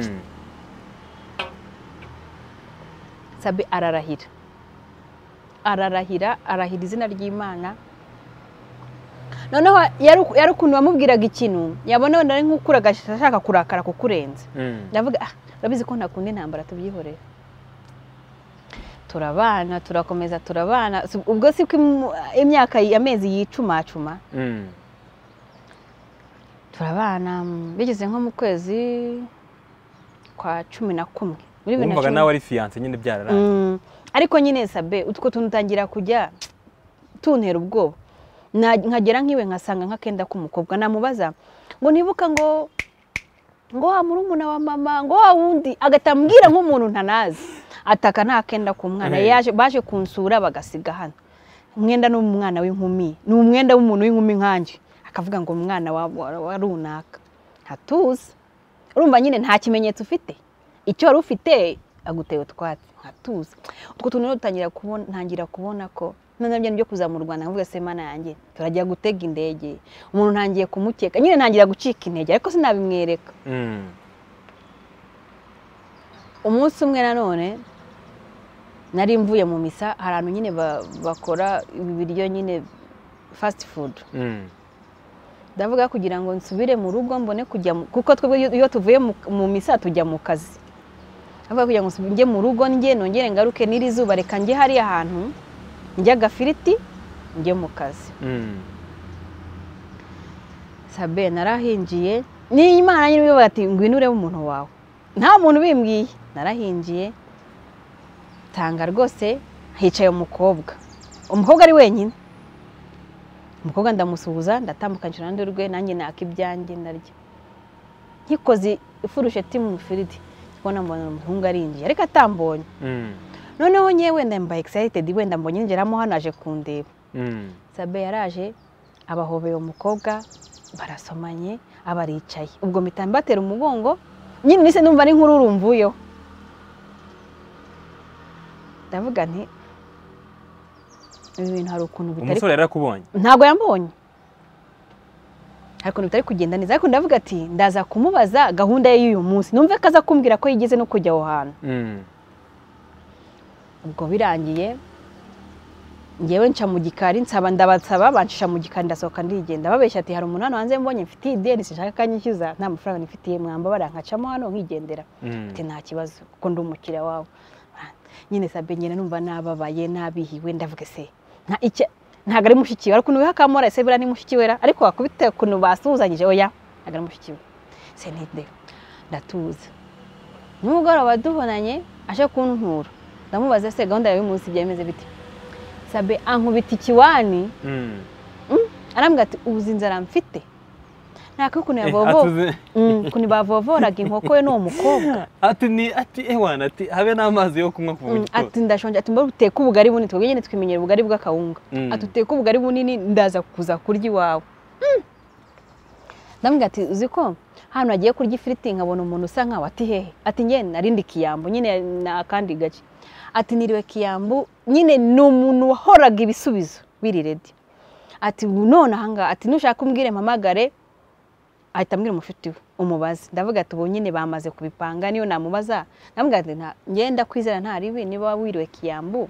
sabe ararahira ararahira arahira izina ry'Imana noneho yari ukuntu bamubwiraga ikintu yabona wenda ari nk'ukuraga ashaka kurakara kukurenza ndavuga ah urabizi ko ntakunda intambara tubyihorera turabana turakomeza turabana ubwo si ko imyaka amezi yicumacuma Mm. turabana bigeze nko mu kwezi kwa cumi na kumwe muri bibiri na wumvaga cumi. nawe ari fiance nyine byararangiye. Mm, ariko nyine sabe utwo tuntu tangira kujya tuntera ubwoba Na- nkagera nkiwe nkasanga nkakenda k'umukobwa namubaza ngo nibuka ngo ngo wa murumuna wa mama ngo wa wundi agatambwira nk'umuntu ntanazi ataka nta kenda ku mwana Eh. yaje baje kunsura bagasiga hano umwenda n'umwana w'inkumi ni umwenda w'umuntu w'inkumi nkanje akavuga ngo umwana wa, wa, wa runaka hatuza urumva nyine nta kimenyetso ufite icyo wari ufite aguteye utwatsi hatuza utwo tuntu rero dutangira kubona ntangira kubona ko none byo kuza mu Rwanda nkavuga se mana yanjye turajya gutega indege umuntu ntangiye kumukeka nyine ntangira gucika intege ariko sinabimwereka. Mm. Umunsi umwe nanone nari mvuye mu misa ahantu nyine ba- bakora ibiryo nyine fast food Mm. ndavuga kugira ngo nsubire mu rugo mbone kujya mu- kuko twebwe iyo- iyo tuvuye mu- mu misa tujya mu kazi ndavuga kugira ngo nsubire njye mu rugo njye nongere ngaruke n'iri zuba reka njye hari ahantu njya agafiriti njye mu kazi. Mm. Sabe narahingiye ni Imana nyine bivuga ati ngwino urebe umuntu wawe nta muntu bimbwiye narahingiye tanga rwose hicaye umukobwa umukobwa ari wenyine umukobwa ndamusuhuza ndatambuka nshirande rwe nanjye naka ibyanjye ndarya nkikoze ifurusheti mu firiti kubona mbona umuhungu arinjiye ariko atambonye. Mm. Noneho nyewe wenda mba excited wenda mbonye ngeramo hano aje kundeba. Mm. Sabe yaraje abahobeye umukobwa barasomanye abaricaye ubwo mpita mbatera umugongo nyine nise numva ari nkuru urumvuyeho ndavuga nti ibi bintu hari ukuntu bitari umusore yarakubonye ntago yambonye hari ukuntu bitari kugenda neza ariko ndavuga ati ndaza kumubaza gahunda ye y'uyu munsi numve ko aza kumbwira ko yigeze no kujya aho hantu. Mm. Ubwo birangiye ngewe nca mu gikari nsaba ndabatsaba bancisha mu gikari ndasohoka ndigenda babeshya ati hari umuntu hano hanze mbonye mfitiye ideni sinshaka kanyishyuza nta mafaranga nifitiye mwamba barankacamo hano nkigendera. Mm. Ati nta kibazo kuko ndi umukiriya wawe nyine Sabe nyine numva nababaye nabihiwe ndavuga se nta icyo ntago ari mushiki we ariko nubiha kamora se bira ni mushiki we ariko wakubita kuntu basuzanyije oya ntago ari mushiki we se nide ndatuza n'umugoroba duhonanye aje kuntura ndamubaza se gahunda yawe y'umunsi byemeze biti Sabe ankubita ikiwani. Mm. Mm, arambwira ati ubuzi inzara mfite ntako kuntu Eh, yavovo atuze- mm, kuntu bavovoraga inkoko we n'uwo mukobwa ati ni ati ewana ati habe n'amazi yo kunywa kuva Mm, mu gitondo. ati ndashonje ati mbona uteka ubugari bunini twebwe nyine twimenyera ubugari bw'akawunga Mm. ati uteka ubugari bunini ndaza kuza kurya iwawe. Mm. ndamubwira ati uzi ko hano agiye kurya ifiriti nkabona umuntu usa nkaho ati hehe ati njye narindi kiyambo nyine na kandi gace ati niriwe kiyambo nyine ni umuntu wahoraga ibisubizo biri ready ati none ahanga ati nushaka umbwire mpamagare ahita ambwira umufuti we umubaze ndavuga ati ubu nyine bamaze kubipanga niyo namubaza ndamubwira ati nta ngenda kwizera nta ribi niba wiriwe kiyambo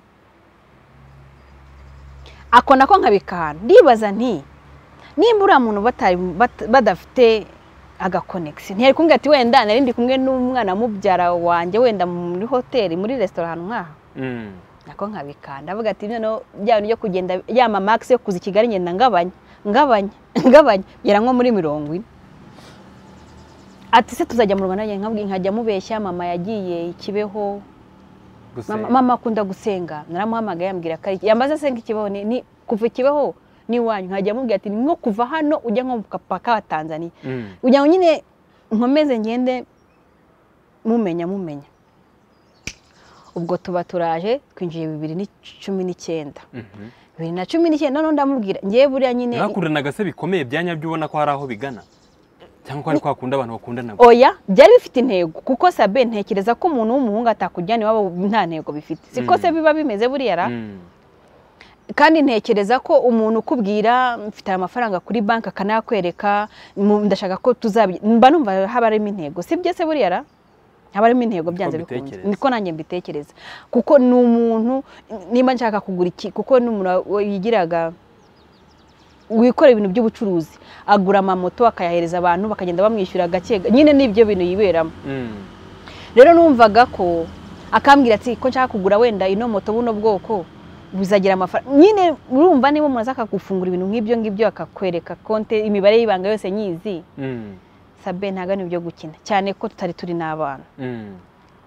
ako nako nkabikana ndibaza nti nimba uriya muntu batari bat- badafite aga connection ntiyari kumbwira ati wenda narindi kumwe n'umwana mubyara wanjye wenda muri hoteli muri restaurant ahantu nkaha. Mm. Nako nkabikana ndavuga ati none bya bintu byo kugenda yama max yo kuza i Kigali ngenda ngabanya ngabanya ngabanya yera nko muri mirongo ine ati se tuzajya mu Rwanda nkabwi nkajya mubeshya mama yagiye Kibeho Gusenga. mama, mama akunda gusenga naramuhamagaye yambwira ko ari- yambaza senga Kibeho ni, ni kuva Kibeho ni wanyu nkajya mubwira ati nko kuva hano ujya nko mu kapaka wa Tanzania. Mm. Ujya ngo nyine nkomeze ngende mumenya mumenya ubwo tuba turaje twinjiye bibiri na cumi n'icyenda Mhm. bibiri na cumi n'icyenda none ndamubwira ngiye buriya nyine Nakuranaga se bikomeye byanyabyo ubona ko hari aho bigana cyangwa ko ari kwakunda abantu bakundana. oya byari bifite intego kuko Sabe ntekereza ko umuntu w'umuhungu atakujyana iwabo nta ntego bifite siko Mm. se biba bimeze buriya ra Mm. kandi ntekereza ko umuntu ukubwira mfite amafaranga kuri banki akanayakwereka mu- ndashaka ko tuzabye mba numva haba harimo intego si byo se buriya ra haba harimo intego byanze bikunze mbitekereza. niko nanjye mbitekereza kuko ni umuntu nimba nshaka kugura iki kuko ni umuntu yigiraga wikora ibintu by'ubucuruzi agura amamoto akayahereza abantu bakagenda bamwishyura gake nyine n'ibyo bintu yiberamo. Mm. Rero numvaga ko akambwira ati ko nshaka kugura wenda ino moto buno bwoko bizagira amafaranga nyine urumva niba umuntu azaka gufungura ibintu nk'ibyo ngibyo akakwereka konte imibare y'ibanga yose nyizi Mm. Sabe ntago ni byo gukina cyane ko tutari turi n'abana Mm.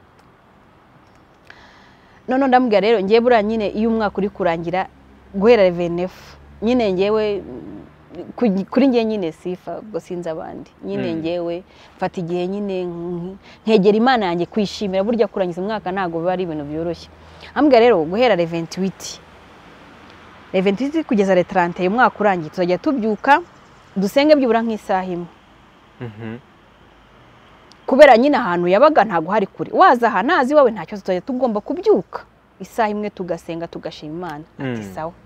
none ndambwira rero ngiye bura nyine iyo umwaka uri kurangira guhera vingt-neuf nyine ngewe ku- kuri ngiye nyine sifa ubwo sinzi abandi nyine Mm. ngewe mfata igihe nyine nk- nkegera Imana yanjye kwishimira burya kurangiza umwaka ntago biba ari ibintu byoroshye ambwira rero guhera le vingt-huit le vingt-huit kugeza le trente umwaka urangiye tuzajya tubyuka dusenge byibura nk'isaha imwe Mhm. kubera nyine ahantu yabaga ntago hari kure waza aha nazi wawe ntacyo tuzajya tugomba kubyuka isaha imwe tugasenga tugashima Imana ati Mm. sawa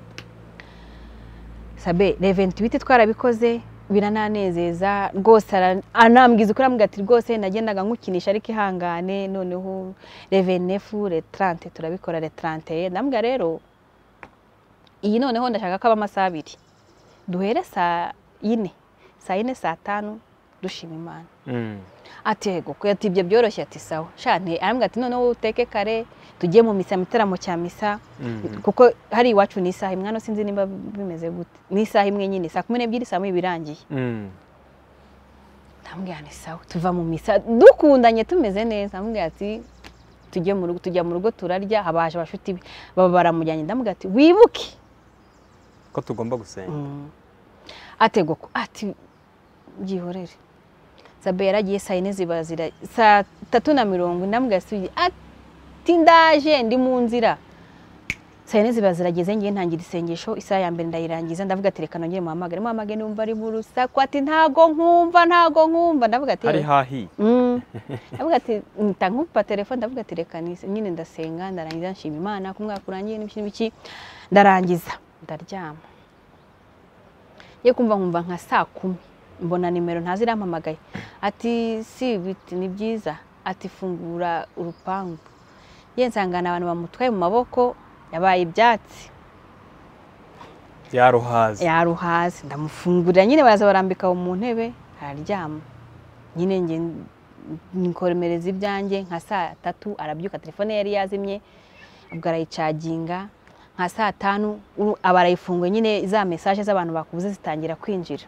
Sabe le vingt-huit twarabikoze birananezeza rwose ara- anambwiza ukuri ambwira ati rwose nagendaga nkukinisha ariko ihangane noneho le vingt-neuf le trente turabikora le trente ndambwira rero iyi noneho ndashaka ko aba amasaha abiri duhere saa yine saa yine saa tanu dushima Imana Mm. ati yego ko ati ibyo byoroshye ati sawa shane arambwira ati noneho uteke kare tujye mu misa mitaramo cya misa Mhm. kuko hari iwacu ni isaha imwe hano sinzi nimba bimeze gute ni isaha imwe nyine saa kumi n'ebyiri saa moya birangiye Mm. ndambwira ni sawa tuva mu misa dukundanye tumeze neza ndambwira ati tujye mu rugo tujya mu rugo turarya habaje abashuti be baba baramujyanye ndambwira ati wibuke Ko tugomba gusenga. atego ko ati byihorere Sabe yaragiye saa yine ziba zira saa tatu na mirongo ndambwira ati ati ndaje ndi mu nzira saa yine ziba zirageze ngiye ntangira isengesho isaha ya mbere ndayirangiza ndavuga ati reka nongere muhamagare muhamagare numva ari mu rusaku ati ntago nkumva ntago nkumva ndavuga ati Hari hahi. Mm. ndavuga ati ntankumva telefone ndavuga ati reka nise nyine ndasenga ndarangiza nshima Imana ku mwaka urangiye n'ibiki n'ibiki ndarangiza ndaryama ye kumva nkumva nka saa kumi mbona nimero ntazirampamagaye ati si biti ni byiza ati fungura urupangu ye nsangana abantu bamutwaye mu maboko yabaye ibyatsi Yaruhaze. yaruhaze ndamufungurira nyine baza barambika mu ntebe araryama nyine nge nikoremereza ibyanjye nka saa tatu arabyuka telefone yari yazimye ubwo arayicaginga nka saa tanu uru- aba arayifunguye nyine za message z'abantu bakubuze zitangira kwinjira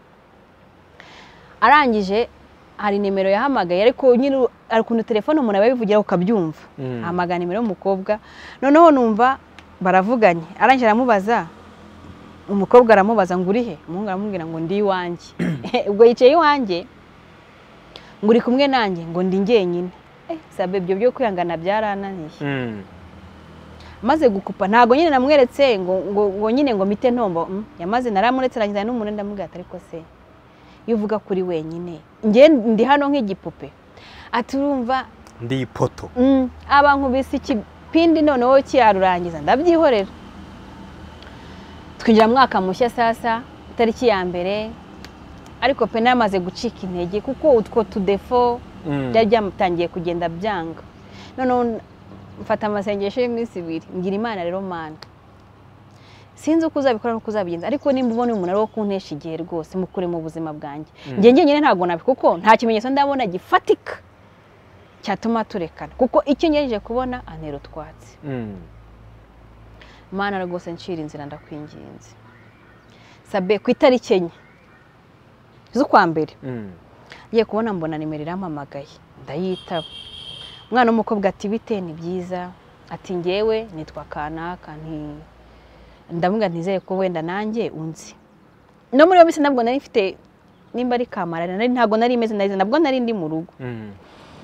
arangije hari nimero yahamagaye ariko nyine ari kuntu telefone umuntu aba yabivugira ukabyumva Mm. ahamagara nimero y'umukobwa noneho numva baravuganye arangije aramubaza umukobwa aramubaza ngo urihe umuhungu aramubwira ngo ndi iwanjye ubwo yicaye iwanjye ngo uri kumwe nanjye ngo ndi njyenyine eh Sabe ibyo byo kwihangana byarananiye Mm. maze gukupa ntago nyine namweretse ngo ngo ngo nyine ngo mite ntombo mm, yamaze naramuretse rangiza n'umuntu ndamubwira ati ariko se iyo uvuga kuri wenyine nge ndi hano nk'igipupe ati urumva Ndi ipoto. mm, abankubise ikipindi noneho cyarurangiza ndabyihorera twinjira mu mwaka mushya sasa tariki ya mbere ariko pe namaze gucika intege kuko utwo tudefo Mm. byari byamutangiye kugenda byanga noneho mfata amasengesho y'iminsi ibiri ngira Imana rero Mana sinzi uko uzabikora n'uko uzabigenza ariko nimba ubona umuntu ari wo kuntesha igihe rwose mukure mu buzima bwanjye njye njyenyine ntabwo nabi kuko nta kimenyetso ndabona gifatika cyatuma turekana kuko icyo ngejeje kubona antera utwatsi Mm. Mana rwose ncira inzira ndakwinginze Sabe ku itariki enye z'ukwa mbere Mm. ngiye kubona mbona nimero irampamagaye ndayitaba umwana w'umukobwa ati bite ni byiza ati ngewe nitwa kanaka nti ndamubwira ntizeye ko wenda nanjye unzi no muri iyo minsi nabwo nari mfite nimba ari kamarara nari ntabwo nari imeze neza nabwo nari ndi mu rugo Mm.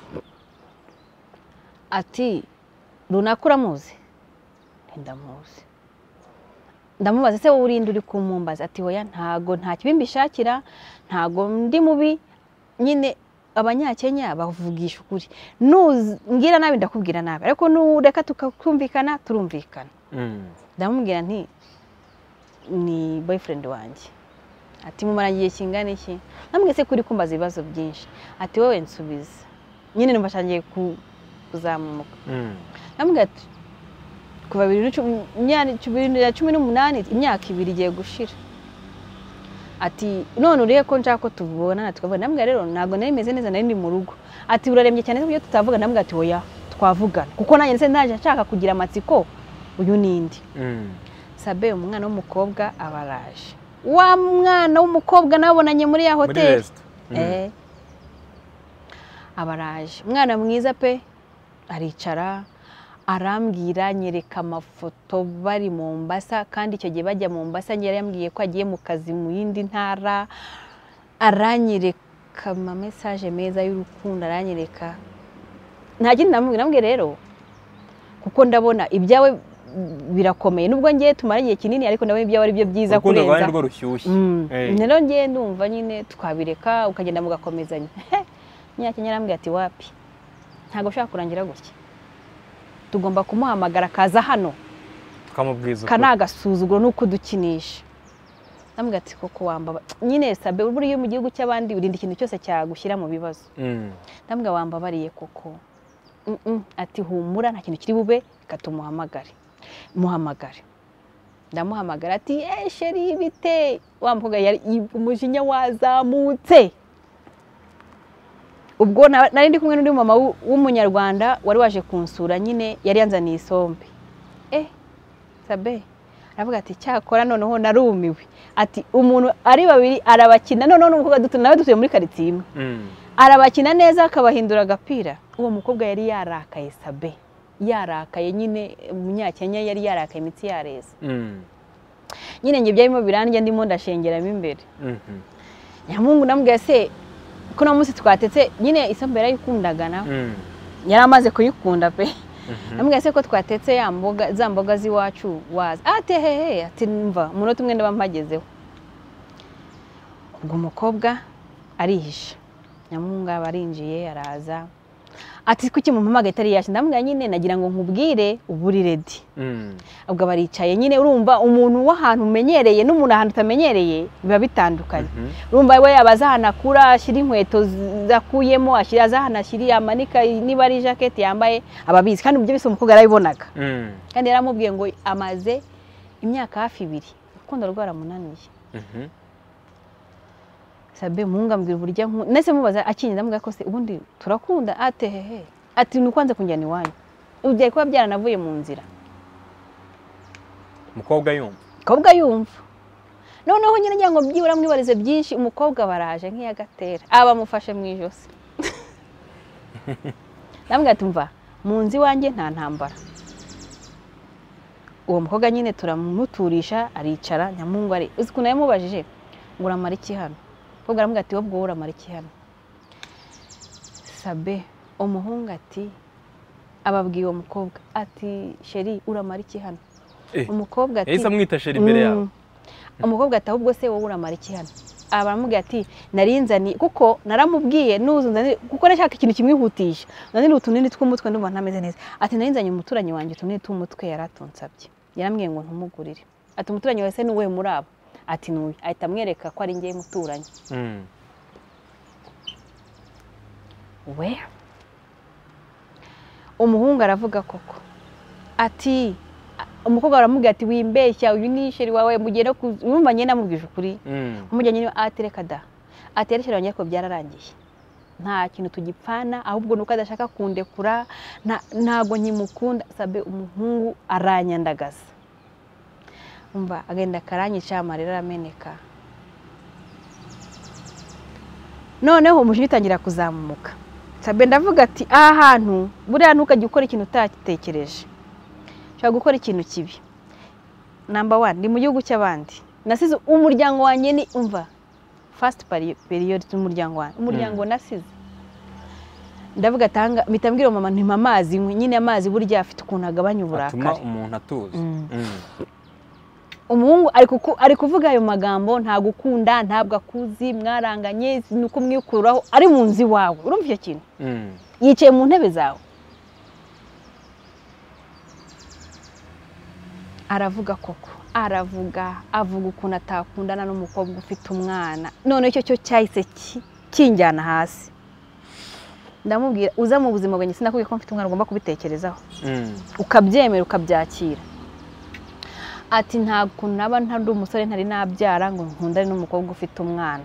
ati runaka uramuzi ndamuzi ndamubaza se wowe urinde uri kumumbaza ati hoya ntago nta kibimbishakira ntago ndi mubi nyine abanyakenya bavugisha ukuri ngira nabi ndakubwira nabi ariko nureka tukumvikana turumvikana Mm. ndamubwira nti ni boyfriend wanjye ati mumara igihe kingana iki namwe se kuri kumbaza ibibazo byinshi ati wowe nsubiza nyine numva shangiye kuzamuka Mm. namubwira ati kuva bibiri na cumi n'umunani imyaka ibiri igiye gushira ati none uriye ko nshaka ko tubona tukabona namubwira rero ntabwo nari meze neza nari ndi mu rugo ati urarembye cyane ibyo tutavuga namubwira ati oya twavugana kuko nanjye nse ndaje nshaka kugira amatsiko uyu nindi Mm. Sabe umwana w'umukobwa abaraje wa mwana w'umukobwa nabonanye muri ya Muri hoteli rest. Mm. eh abaraje umwana mwiza pe aricara arambwira nyereka amafoto bari mu Mombasa kandi icyo gihe bajya mu Mombasa yari yambwiye ko agiye mu kazi mu yindi ntara aranyereka ama message meza y'urukundo aranyereka nta kindi namubwira namubwira rero kuko ndabona ibyawe birakomeye nubwo ngiye tumara igihe kinini ariko ndabona ibyawe ari byo byiza Urukundo rwawe kurenza nirwo rushyushye. Mm. Eh. Rero ngiye ndumva nyine twabireka ukagenda mugakomezanya nyakenya arambwira ati wapi ntago ushaka kurangira gutya tugomba kumuhamagara kaza hano Tukamubwiza ukuri. kanagasuzuguro nuko dukinisha namubwira ati koko wamba nyine Sabe buri yo mu gihugu cy'abandi urinda ikintu cyose cyagushyira mu bibazo Mm. namubwira wamba bariye koko mm -mm. ati humura nta kintu kiri bube katumuhamagare muhamagare ndamuhamagara ati eh sheri bite wamvuga yari umujinya wazamutse ubwo nari ndi kumwe n'undi mama w'umunyarwanda wari waje kunsura nyine yari yanzaniye isombe eh Sabe aravuga ati cyakora noneho narumiwe ati umuntu ari babiri arabakina noneho n'umukobwa dutu nawe dutuye muri quartier imwe Mm. arabakina neza akabahindura agapira uwo mukobwa yari yarakaye Sabe yarakaye nyine umunyakenya yari yarakaye imitsi yareza Mm. nyine nge byarimo birandya ndimo ndashengeramo imbere Mhm. Nyamungu namubwiye se ko no munsi twatetse nyine isombe yarayikundagana Mm. yaramaze kuyikunda pe Mhm. namubwiye se ko twatetse ya mboga za mboga ziwacu waza ate hehe ati mva umunota umwe ndaba mpagezeho ubwo umukobwa arihisha Nyamungu abarinjiye araza ati kuki mumpamagaye itari yaje ndamubwira nyine nagira ngo nkubwire uburi ready Mm. ubwo baricaye nyine urumva umuntu w'ahantu umenyereye n'umuntu ahantu utamenyereye biba bitandukanye Mhm. urumva we yabaza hanakura ashyira inkweto zakuyemo ashyira za hanashyiri amanika niba ari jacket yambaye ababizi kandi ibyo bise umukobwa arabibonaga Mm. kandi yaramubwiye ngo amaze imyaka hafi ibiri urukundo rwaramunaniye Mhm. Sabe muhungu ambwira uburyo nese mubaza akinyiza mbwa ko se ubundi turakunda ate hehe ati nukwanze kunjyana iwanyu ugiye kuba byaranavuye mu nzira Umukobwa yumva. umukobwa yumva noneho nyine ngira ngo byibura mwibarize byinshi umukobwa baraje nk'iyagatera abamufashe mu ijosi namwe atumva mu nzi wanjye nta ntambara uwo mukobwa nyine turamuturisha aricara Nyamungu ari uzi kuntu yamubajije ngo uramara iki hano ubwo aramubwira ati wobwo uramara iki hano Sabe umuhungu ati ababwiye uwo mukobwa ati sheri uramara iki hano Eh. umukobwa ati Yahise amwita sheri imbere yawe. Mm. umukobwa ati ahubwo se wowe uramara iki hano abaramubwira ati narinzani kuko naramubwiye nuzunzani kuko nashaka ikintu kimwihutisha nani utunini tw'umutwe ndumva ntameze neza ati narinzanye umuturanyi wanjye utunini tw'umutwe yaratonsabye yarambwiye ngo ntumugurire ati umuturanyi wese ni uwe muri abo ati nuyu ahita amwereka ko ari ngiye muturanyi Mm. we umuhungu aravuga koko ati umukobwa aramubwira ati wimbeshya uyu ni sheri wawe mugenda urumva nyine namubwije ukuri Mm. umujyanye ni atereka da atera sheri wanjye ko byararangiye nta kintu tugipfana ahubwo nuko adashaka kundekura ntago nkimukunda Sabe umuhungu aranyandagaza umva agenda karanyica amarira arameneka noneho umujinya utangira kuzamuka Sabe ndavuga ati aha hantu buriya ntukajya ukora ikintu utatekereje ushaka gukora ikintu kibi number one ndi mu gihugu cy'abandi nasize umuryango wanjye ni umva first period umuryango wanjye umuryango nasize ndavuga tanga mitambwira mama nti amazi nyine amazi burya afite ukuntu agabanya uburakari atuma umuntu atuza. umuhungu ari kuvuga ayo magambo nta gukunda ntabwo akuzi mwaranganye nuko mwikuraho ari mu nzi wawe urumva icyo kintu yicaye mu ntebe zawe aravuga koko aravuga avuga ukuntu atakundana n'umukobwa ufite umwana none icyo cyo cyahise kinjyana hasi ndamubwira uza mu buzima bwanjye sinakubwiye ko mfite umwana ugomba kubitekerezaho ukabyemera ukabyakira ati ntabwo naba ntari umusore ntari nabyara ngo nkundane n'umukobwa ufite umwana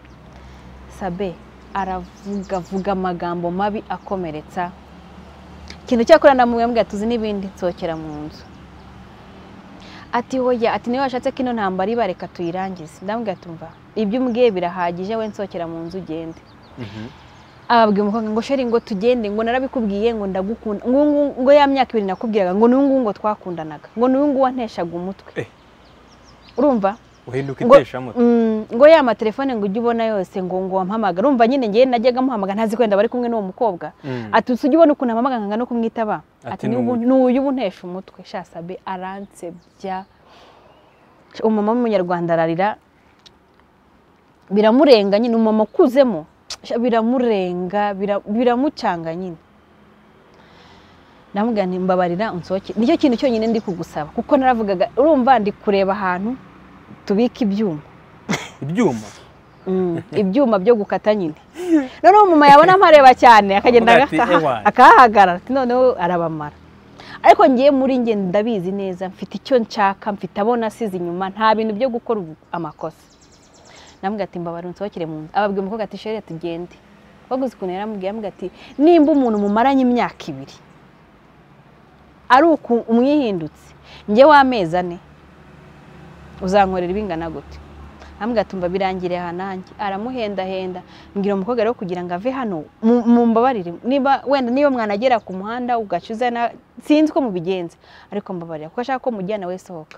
Sabe aravuga vuga amagambo mabi akomeretsa ikintu cyakora namubwira tuzi n'ibindi nsohokera mu nzu ati hoya ati niba washatse kino ntambara ibareka tuyirangize ndamubwira tumva ibyo umbwiye birahagije we nsohokera mu nzu ugende ababwiye umukobwa ngo sheri ngo tugende ngo narabikubwiye ngo ndagukunda ngo ngo ya myaka ibiri nakubwiraga ngo n'ubu ngo twakundanaga ngo n'ubu wanteshaga umutwe urumva uhinduka itesha mutwe ngo ya matelefone ngo ujye ubona yose ngo ngo wampamagara urumva nyine ngiye najyaga muhamagara ntazi kwenda bari kumwe n'uwo mukobwa ati usujye ubona ukuntu ampamagara ngana no kumwitaba ati n'uyu buntesha umutwe sha Sabe aransebya umama w'umunyarwanda ararira biramurenga nyine umama ukuzemo biramurenga biramucanga nyine ndamubwira nti mbabarira unsohoke nicyo kintu cyonyine ndi kugusaba kuko naravugaga urumva ndi kureba ahantu tubika ibyuma ibyuma ibyuma byo gukata nyine noneho umuma yabona amareba cyane akagenda akahahagarara ati noneho arabamara ariko ngiye muri nge ndabizi neza mfite icyo nshaka mfite abona asize inyuma nta bintu byo gukora amakosa namubwira ati mbabarira unsohokere mu nzu ababwiye umukobwa ati sheri tugende baguze ukuntu yaramubwiye amubwira ati nimba umuntu mumaranye imyaka ibiri ari uku umwihindutse njye w'amezi ane uzankorera ibingana gute amubwira ati mba birangire aha nanjye aramuhendahenda mbwira umukobwa rero kugira ngo ave hano mumbabarire niba wenda niba mwanagera ku muhanda ugacuza sinzi ko mubigenza ariko mbabarira kuko ashaka ko mujyana we sohoka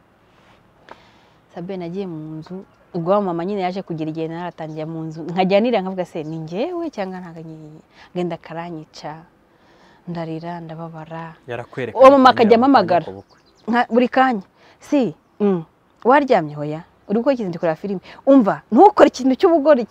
Sabe nagiye mu nzu ubwo mama nyine yaje kugira igihe naratangiye mu nzu nkajyanira nkavuga se ni njyewe cyangwa ntaganye ngenda karanyica ndarira ndababara yarakwereka uwo mama akajya amamagara buri kanya si waryamye hoya uri gukora ikintu kureba filime umva ntukore ikintu cy'ubugoryi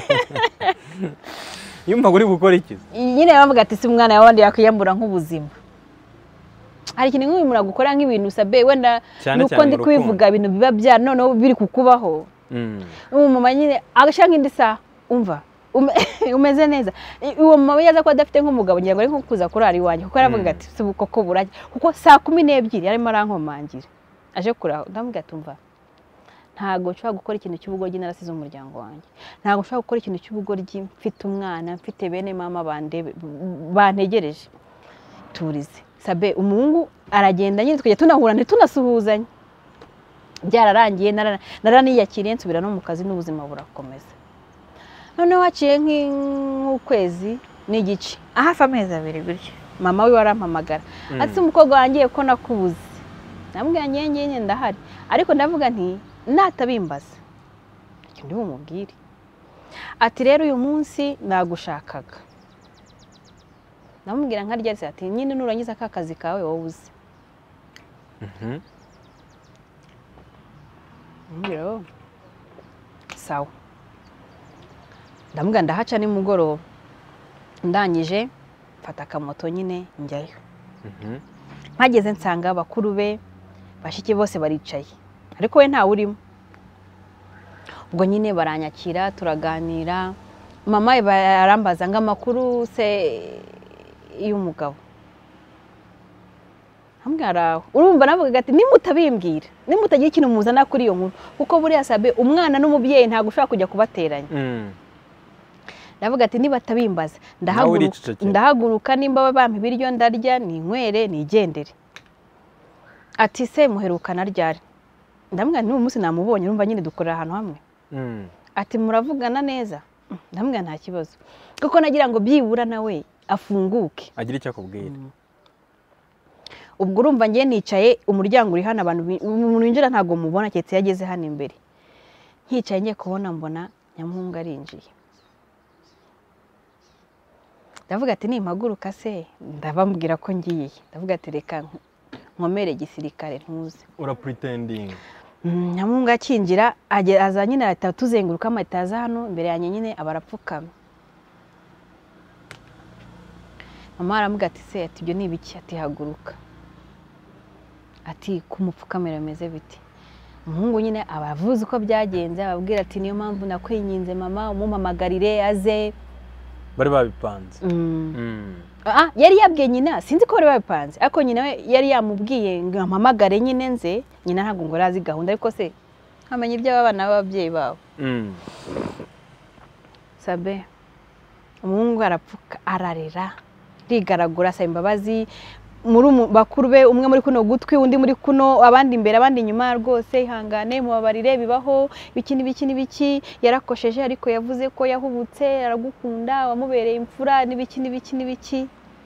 yumva uri gukora iki nyine bavuga ati si umwana yawe wandi yakwiyambura nk'ubuzima hari ikintu nk'uyu muntu agukora nk'ibintu Sabe wenda nuko ndi kubivuga ibintu biba bya noneho biri kukubaho umumama nyine agashaka indi saha umva umeze neza uwo mama yaza ko adafite nk'umugabo ngira ngo ari nko kuza kurara iwanjye kuko aravuga ati si koko burajya kuko saa kumi n'ebyiri yarimo arankomangira aje kuraho ndamubwira tumva ntago nshobora gukora ikintu cy'ubugoryi narasize umuryango wanjye ntago nshobora gukora ikintu cy'ubugoryi mfite umwana mfite bene mama bandebe bantegereje turize Sabe umuhungu aragenda nyine tukajya tunahura ntitunasuhuzanye byararangiye naraniyakiriye nsubira no mu kazi n'ubuzima burakomeza noneho haciye nk'ukwezi n'igice hafi amezi abiri gutyo mama we warampamagara ati umukobwa wangiye ko nakubuze namubwira ngiye ngiye ndahari ariko ndavuga nti natabimbaza icyo ndi bumubwire ati rero uyu munsi nagushakaga namubwira nka ryari ati nyine nurangiza ka kazi kawe wowe uzi mbiro sawa ndamubwira ndahaca nimugoroba ndangije mfata akamoto nyine njyayo mpageze nsanga bakuru be bashiki bose baricaye ariko we ntawe urimo ubwo nyine baranyakira turaganira mama arambaza ngo amakuru se y'umugabo hamwaraho urumva navuga ati nimutabimbwira nimutagira ikintu muzana kuri iyo nkuru kuko buriya Sabe umwana n'umubyeyi ntago ushaka kujya kubateranya ndavuga ati niba tabimbaza ndahaguruka ndahaguruka nimba bampa ibiryo ndarya ninywere nigendere ati se muherukana ryari ndamubwira n'uyu munsi namubonye urumva nyine dukorera ahantu hamwe ati muravugana neza ndamubwira nta kibazo kuko nagira ngo byibura nawe afunguke agira icyo akubwira ubwo urumva ngiye nicaye umuryango uri hano abantu umuntu winjira ntago mubona cyetse yageze hano imbere nkicaye ngiye kubona mbona Nyamuhungu arinjiye ndavuga ati nimpaguruka se ndabambwira ko ngiye ndavuga ati reka nkomere gisirikare ntuze ura pretending Nyamuhungu akinjira aza nyine ahita tuzenguruka amataza hano imbere yanjye nyine abarapfukama mama aramuga ati se ati ibyo ni ibiki ati haguruka ati kumupfukamira ameze biti umuhungu nyine abavuze uko byagenze ababwira ati niyo mpamvu nakwinginze mama umumpamagarire aze bari babipanze ah yari yabwiye nyina sinzi ko bari babipanze ariko nyina we yari yamubwiye ngo ampamagare nyine nze nyina ntago ngo razi gahunda ariko se amenye ibyo abana b'ababyeyi babo Sabe umuhungu arapfuka ararira rigaragura asaba imbabazi muri bakuru be, umwe muri kuno gutwi undi muri kuno, abandi imbere abandi inyuma, rwose ihangane mubabarire bibaho biki n'ibiki n'ibiki, yarakosheje ariko yavuze ko yahubutse aragukunda wamubereye imfura n'ibiki n'ibiki n'ibiki.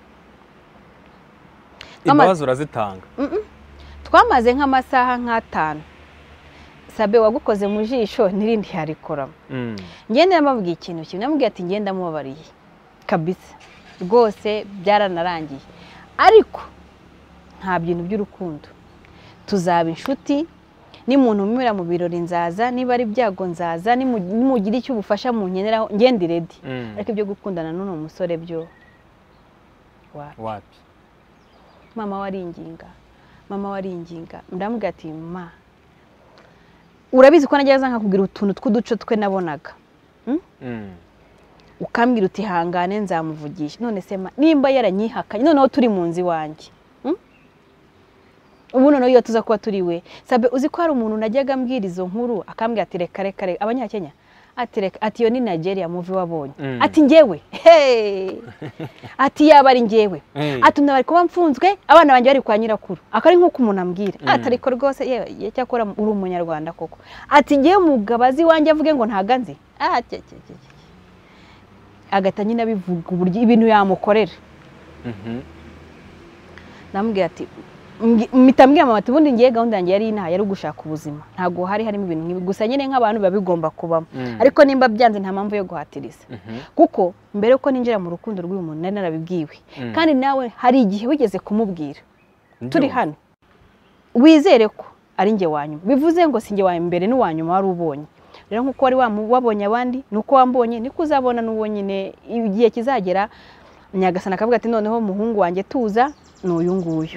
Imbabazi urazitanga? Twamaze nk'amasaha nk'atanu. Sabe wagukoze mu jisho nirindi yarikora. Ngende namubwiye ikintu kimwe, namubwiye ati ngenda mubabariye kabisa rwose byaranarangiye, ariko nta bintu by'urukundo, tuzaba inshuti, ni muntu umwira mu birori nzaza, niba ari byago nzaza, nimugira icyo ubufasha mu nkeneraho ngende ready, ariko ibyo gukundana n'uno umusore byo wapi. Mama waringinga mama waringinga ndamubwira ati ma urabizi ko najyaza nkakubwira utuntu tw'uduco twe nabonaga, ukambwira uti hangane nzamuvugisha, none se nimba yaranyihakanye noneho turi mu nzi wanjye, ubu noneho iyo tuza kuba turi we. Sabe uzi ko hari umuntu najyaga mbwira izo nkuru akambwira ati reka reka reka abanyakenya ati reka ati yo ni Nigeria movie wabonye, ati ngewe hey ati yaba ari ngewe, ati ndabari kuba mfunzwe abana banjye bari kwa nyirakuru, akari nkuko umuntu ambwira, ati ariko rwose ye cyakora uri umunyarwanda koko, ati ngewe mugabazi wanjye avuge ngo ntaganze, ati agata nyina bivuga uburyo ibintu yamukorera. Namubwira ati mitambwira mama ati bundi ngiye gahunda yanjye yari inaha yari gushaka ubuzima, ntago hari harimo ibintu nk'ibi gusa nyine nk'abantu babigomba kubamo, ariko nimba byanze nta mpamvu yo guhatiriza, kuko mbere uko ninjira mu rukundo rw'uyu muntu nari narabibwiwe, kandi nawe hari igihe wigeze kumubwira turi hano wizere ko ari nge wanyuma, bivuze ngo singe wa mbere n'uwanyuma wari ubonye. Rero nkuko wari wabonye abandi nuko wambonye niko uzabona n'ubonyine, igihe kizagera Nyagasana akavuga ati noneho muhungu wanjye tuza n'uyu nguyu.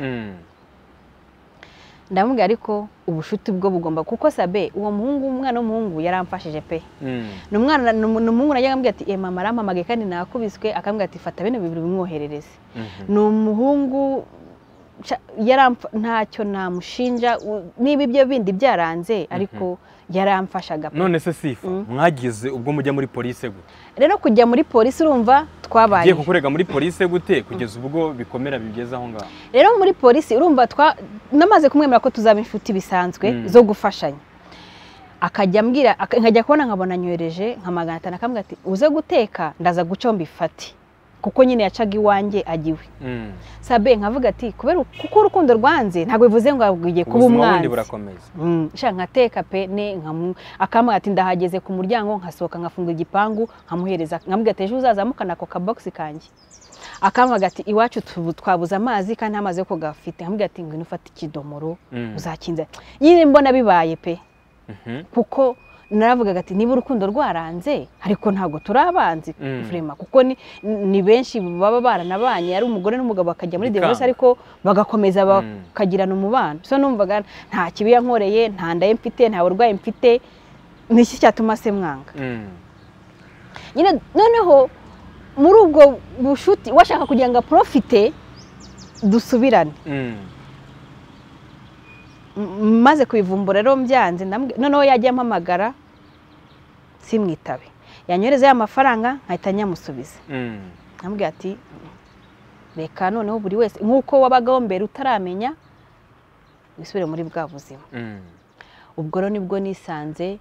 Ndamubwira ariko ubushuti bwo bugomba, kuko Sabe uwo muhungu umwana w'umuhungu yaramfashije pe, n'umwana n'umuhungu najyaga ambwira ati eh mama arampamagaye kandi nakubiswe, akambwira ati fata bino bibiri bimwoherereze. N'umuhungu yaramfa ntacyo namushinja, niba ibyo bindi byaranze ariko yaramfashaga. None se Sifa mwagize ubwo mujya muri police gute? Rero kujya muri police urumva twabaye giye kukurega muri police gute kugeza ubwo bikomera bigeze aho ngaho? Rero muri police urumva twa namaze kumwemera ko tuzaba inshuti bisanzwe zo gufashanya, akajya ambwira nkajya kubona nkabona nyohereje nka magana atanu akambwira ati uze guteka ndaza guca mbifati, kuko nyine yacaga iwanjye agiwe. Sabe nkavuga ati kubera kuko urukundo rwanze ntabwo bivuze ngo agiye kuba umwanzi, sha nkateka pe ne akambwira ati ndahageze ku muryango nkasohoka nkafunga igipangu nkamuhereza, nkambwira ati ejo uzazamukana ako ka box kanjye, akambwira ati iwacu twabuza amazi kandi amazi yo kogafite, nkambwira ati ngwino ufata ikidomoro uzakinza. Nyine mbona bibaye pe, kuko naravugaga ati niba urukundo rwaranze ariko ntago turabanzi vrema, kuko ni, ni benshi baba baranabanye ari umugore n'umugabo bakajya muri divorce ariko bagakomeza bakagirana umubano. So numvaga nta kibi yankoreye, nta ndaye mfite, nta burwayi mfite, niki cyatuma se mwanga. Nyine noneho muri ubwo bushuti washaka kugira ngo profite dusubirane. Maze kubivumbura rero mbyanze, noneho yajya mpamagara simwitabe, yanyoreza ya mafaranga nkahita nyamusubiza. Namubwira ati reka noneho buri wese nkuko wabagaho mbere utaramenya bisubire muri bwa buzima. Ubwo rero nibwo nisanze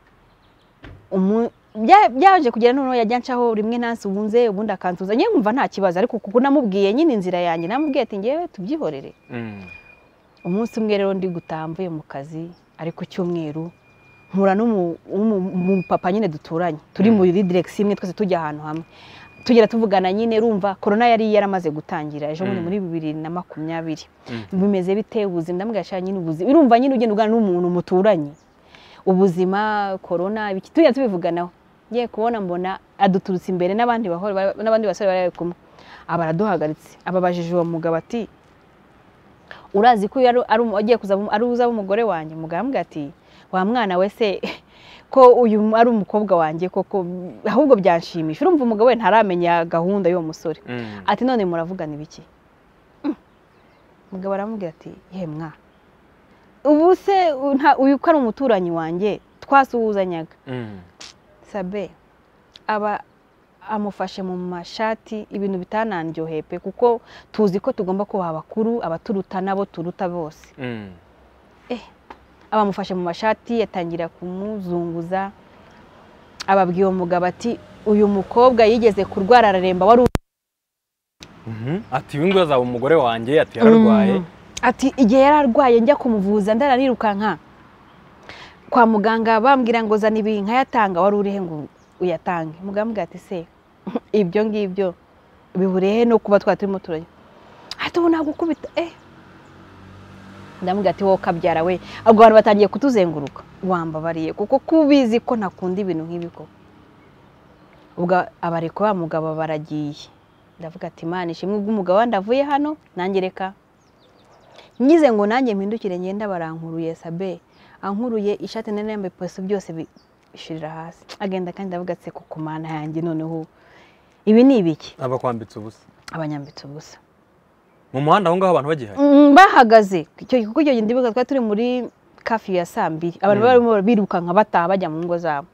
byaje kugera noneho yajya ncaho rimwe nansi ubunze ubundi akantuza, nyine nkumva nta kibazo, ariko kuko namubwiye nyine inzira yanjye, namubwiye ati ngewe tubyihorere. Umunsi umwe rero ndi gutaha mvuye mu kazi ariko cyumweru mpura n'umupapa nyine duturanye, turi muri direction imwe twese tujya ahantu hamwe, tugera tuvugana nyine rumva corona yari yaramaze gutangira ejo muri bibiri na makumyabiri. Bimeze bite ubuzima? Ndamubwira nyine ubuzima irumva nyine ugenda ugana n'umuntu muturanye, ubuzima corona ibiki tujya tubivuganaho. Ngiye kubona mbona aduturutse imbere n'abandi bahora n'abandi basore bari kumwe, abaraduhagaritse ababajije uwo mugabo ati urazi ko yari agiye kuza ari uza umugore wanjye? Mugambwe ati wa mwana wese ko uyu ari umukobwa wanjye koko, ahubwo byanshimisha. Urumva umugabo we ntaramenya gahunda y'uwo musore. Ati none muravugana ibiki? Mugabo aramubwira ati yemwa ubu se uyu ko ari umuturanyi wanjye twasuhuzanyaga. Sabe aba amufashe mu mashati ibintu bitanandyoheye pe kuko tuzi ko tugomba kubaha abakuru abaturuta nabo turuta bose Mm. eh abamufashe mu mashati yatangira kumuzunguza ababwiye umugabo ati uyu mukobwa yigeze kurwara araremba wari Mhm. Ati uyu nguyu azaba umugore wanjye, ati yararwaye. Mm. ati igihe yararwaye njya kumuvuza ndaranirukanka kwa muganga bambwira ngo zana ibi nkayatanga wari urihe ngo uyatange mugambwe ati se ibyo ngibyo biburehe no kuba twaturimo turanye ati ubu nagukubita eh ndamubwira ati wowe kabyara we ubwo abantu batangiye kutuzenguruka wambabariye kuko kubizi ko ntakunda ibintu nk'ibi ko ubwo abareko ba mugabo baragiye ndavuga ati Imana ishimwe bw'umugabo wandavuye hano nanjye reka nyize ngo nanjye mpindukire ngenda barankuruye Sabe ankuruye ishati nene yambaye poso byose bishirira hasi agenda kandi ndavuga ati ko kumana yanjye noneho ibi ni ibiki Abakwambitse ubusa. abanyambitse ubusa Mu muhanda aho ngaho abantu bagihari. Mm, bahagaze icyo kuko icyo ndibuka twa turi muri kafi ya saa mbiri abantu Mm. barimo biruka nka bataha bajya mu ngo zabo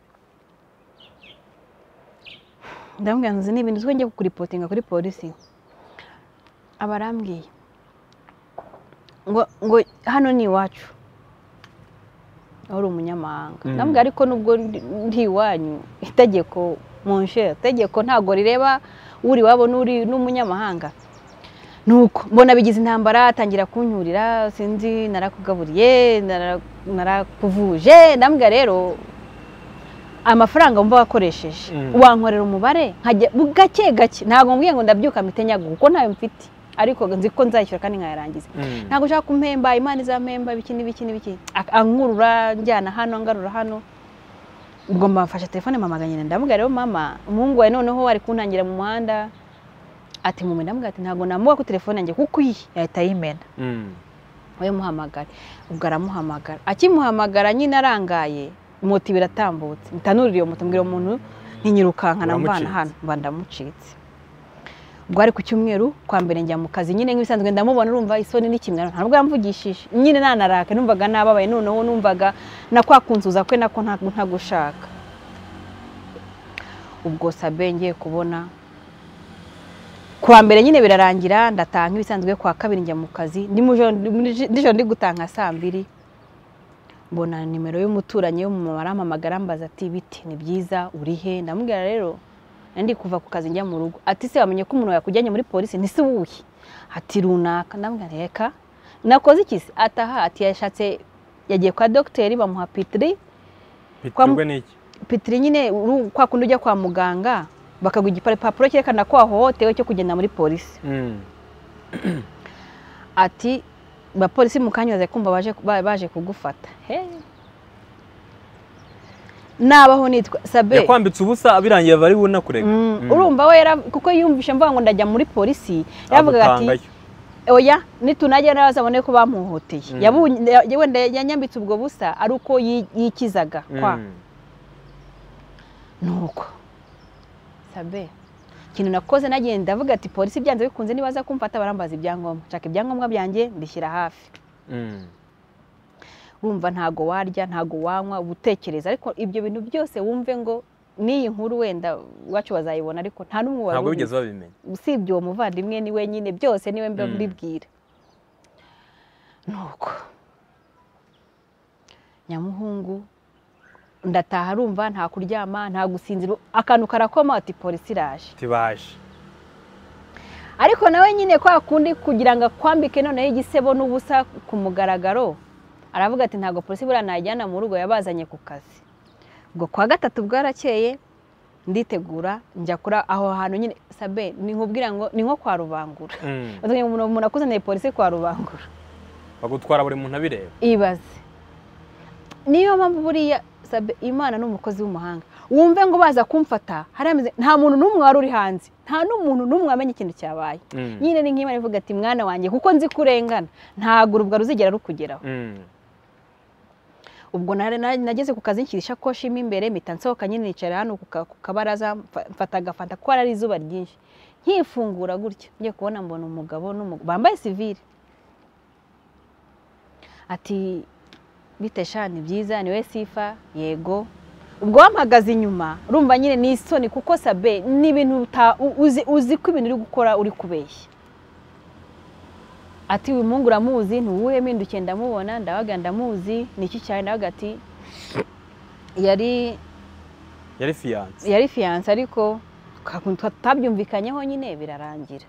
ndamubwira nzi ni ibintu twenge kuripotinga kuri polisi abarambwiye ngo ngo hano ni iwacu uri umunyamahanga Mm. ndamubwira ariko nubwo ndi ndi iwanyu itegeko mu nshe itegeko ntago rireba uri wabo n'uri n'umunyamahanga nuko mbona bigize intambara atangira kunyurira sinzi narakugaburiye nara- narakuvuje ndambwira rero amafaranga mba wakoresheje Mm. wankorera umubare nkajya gake gake ntago mbwiye ngo ndabyuka mitenyaga kuko ntayo mfite ariko nzi ko nzayishyura kandi nkayarangiza Mm. ntago ushaka kumpemba Imana izampemba biki n'ibiki n'ibiki Ak- ankurura njyana hano ngarura hano ubwo mbafashe telefone mamaganye ndamubwira rero mama umuhungu wawe noneho ari kuntangira mu muhanda ati mu ndamubwira ati ntago namuha ku telefone yanjye kuko iyi yahita yimena Mm. we muhamagara ubwo aramuhamagara akimuhamagara nyine arangaye moto biratambutse ntanurira iyo moto mbwira umuntu ntinyirukankana mvana Uramucitse. hano mba ndamucitse ubwo ari ku cyumweru kwa mbere njya mu kazi nyine nk'ibisanzwe ndamubona urumva isoni n'ikimwaro ntabwo yamvugishije nyine nanaraka numvaga nababaye noneho numvaga na kwa kunzuza kwe nako nta- ntagushaka ubwo Sabe ngiye kubona kwa mbere nyine birarangira ndataha nk'ibisanzwe kwa kabiri njya mu kazi ndi mu joro ndijo ndi gutanga saa mbiri mbona nimero y'umuturanyi yo mu mama arampamagara ambaza ati biti ni byiza uri he ndamubwira rero ndi kuva ku kazi njya mu rugo ati se wamenye ko umuntu yakujyanye muri polisi ni se wuhi ati runaka ndamubwira reka nakoze iki se ataha ati yashatse yagiye kwa docteur bamuha pitri Biturwe n'iki? pitri nyine uru- kwa kundi ujya kwa muganga bakaguha igipapuro cyerekana ko wahohotewe cyo kugenda muri polisi Mm. ati bapolisi mu kanya baze kumva baje ba- baje kugufata he nabaho nitwa Sabe Yakwambitse ubusa birangiye bari bunakurega. Mm, Mm. urumva we yara- kuko yumvishe mvuga ngo ndajya muri polisi yavugaga ati Agutangayo. oya nitunajya nazabone ko bamuhoteye Mm. yabunye ya- wenda yanyambitse ubwo busa ari uko yi- yikizaga kwa Mm. nuko Sabe ikintu nakoze nagiye ndavuga ati polisi byanze bikunze nibaza kumfata barambaza ibyangombwa nshaka ibyangombwa byanjye mbishyira hafi Mm. urumva ntago warya ntago wanywa ubutekereza ariko ibyo bintu byose wumve ngo n'iyi nkuru wenda iwacu bazayibona ariko nta n'umwe wari Ntabwo ubizi. bigeze babimenya. usibye uwo muvandimwe ni wenyine byose niwe mba Mm. mbibwira nuko nyamuhungu ndataha arumva nta kuryama nta gusinzira akantu karakoma ati polisi iraje Tibaje. ariko nawe nyine kwa kundi kugira ngo akwambike noneho igisebo n'ubusa ku mugaragaro aravuga ati ntabwo polisi buriya najyana mu rugo yabazanye ku kazi ubwo kwa gatatu bwarakeye nditegura njya kuri aho hantu nyine Sabe ni nkubwira ngo ni nko kwa Rubangura Mm. umuntu umuntu akuzaniye polisi kwa Rubangura Bagutwara buri muntu abireba. ibaze niyo mpamvu buriya Sabe Imana n'umukozi w'umuhanga wumve ngo baza kumfata harameze nta muntu n'umwe wari uri hanze nta n'umuntu n'umwe wamenye ikintu cyabaye Mm. nyine ni nk'Imana ivuga ati mwana wanjye kuko nzi kurengana ntago urubwa ruzigera rukugeraho Mm. ubwo nare- na- nageze ku kazi nshyira ishakoshi mo imbere mpita nsohoka nyine nicara hano ku ka- ku kabaraza mfa- mfata agafanta kuko hari izuba ryinshi nkifungura gutya ngiye kubona mbona umugabo n'umugabo bambaye sivile ati bite sha ni byiza ni we Sifa yego ubwo wampagaze inyuma urumva nyine ni isoni kuko Sabe ni ibintu uzi uzi ko ibintu uri gukora uri kubeshya. Ati uyu mungu uramuzi ntuwuhe mpinduke ndamubona ndabaga ndamuzi niki cyane ndabaga ati yari yari fiance yari fiance ariko tutabyumvikanyeho nyine birarangira.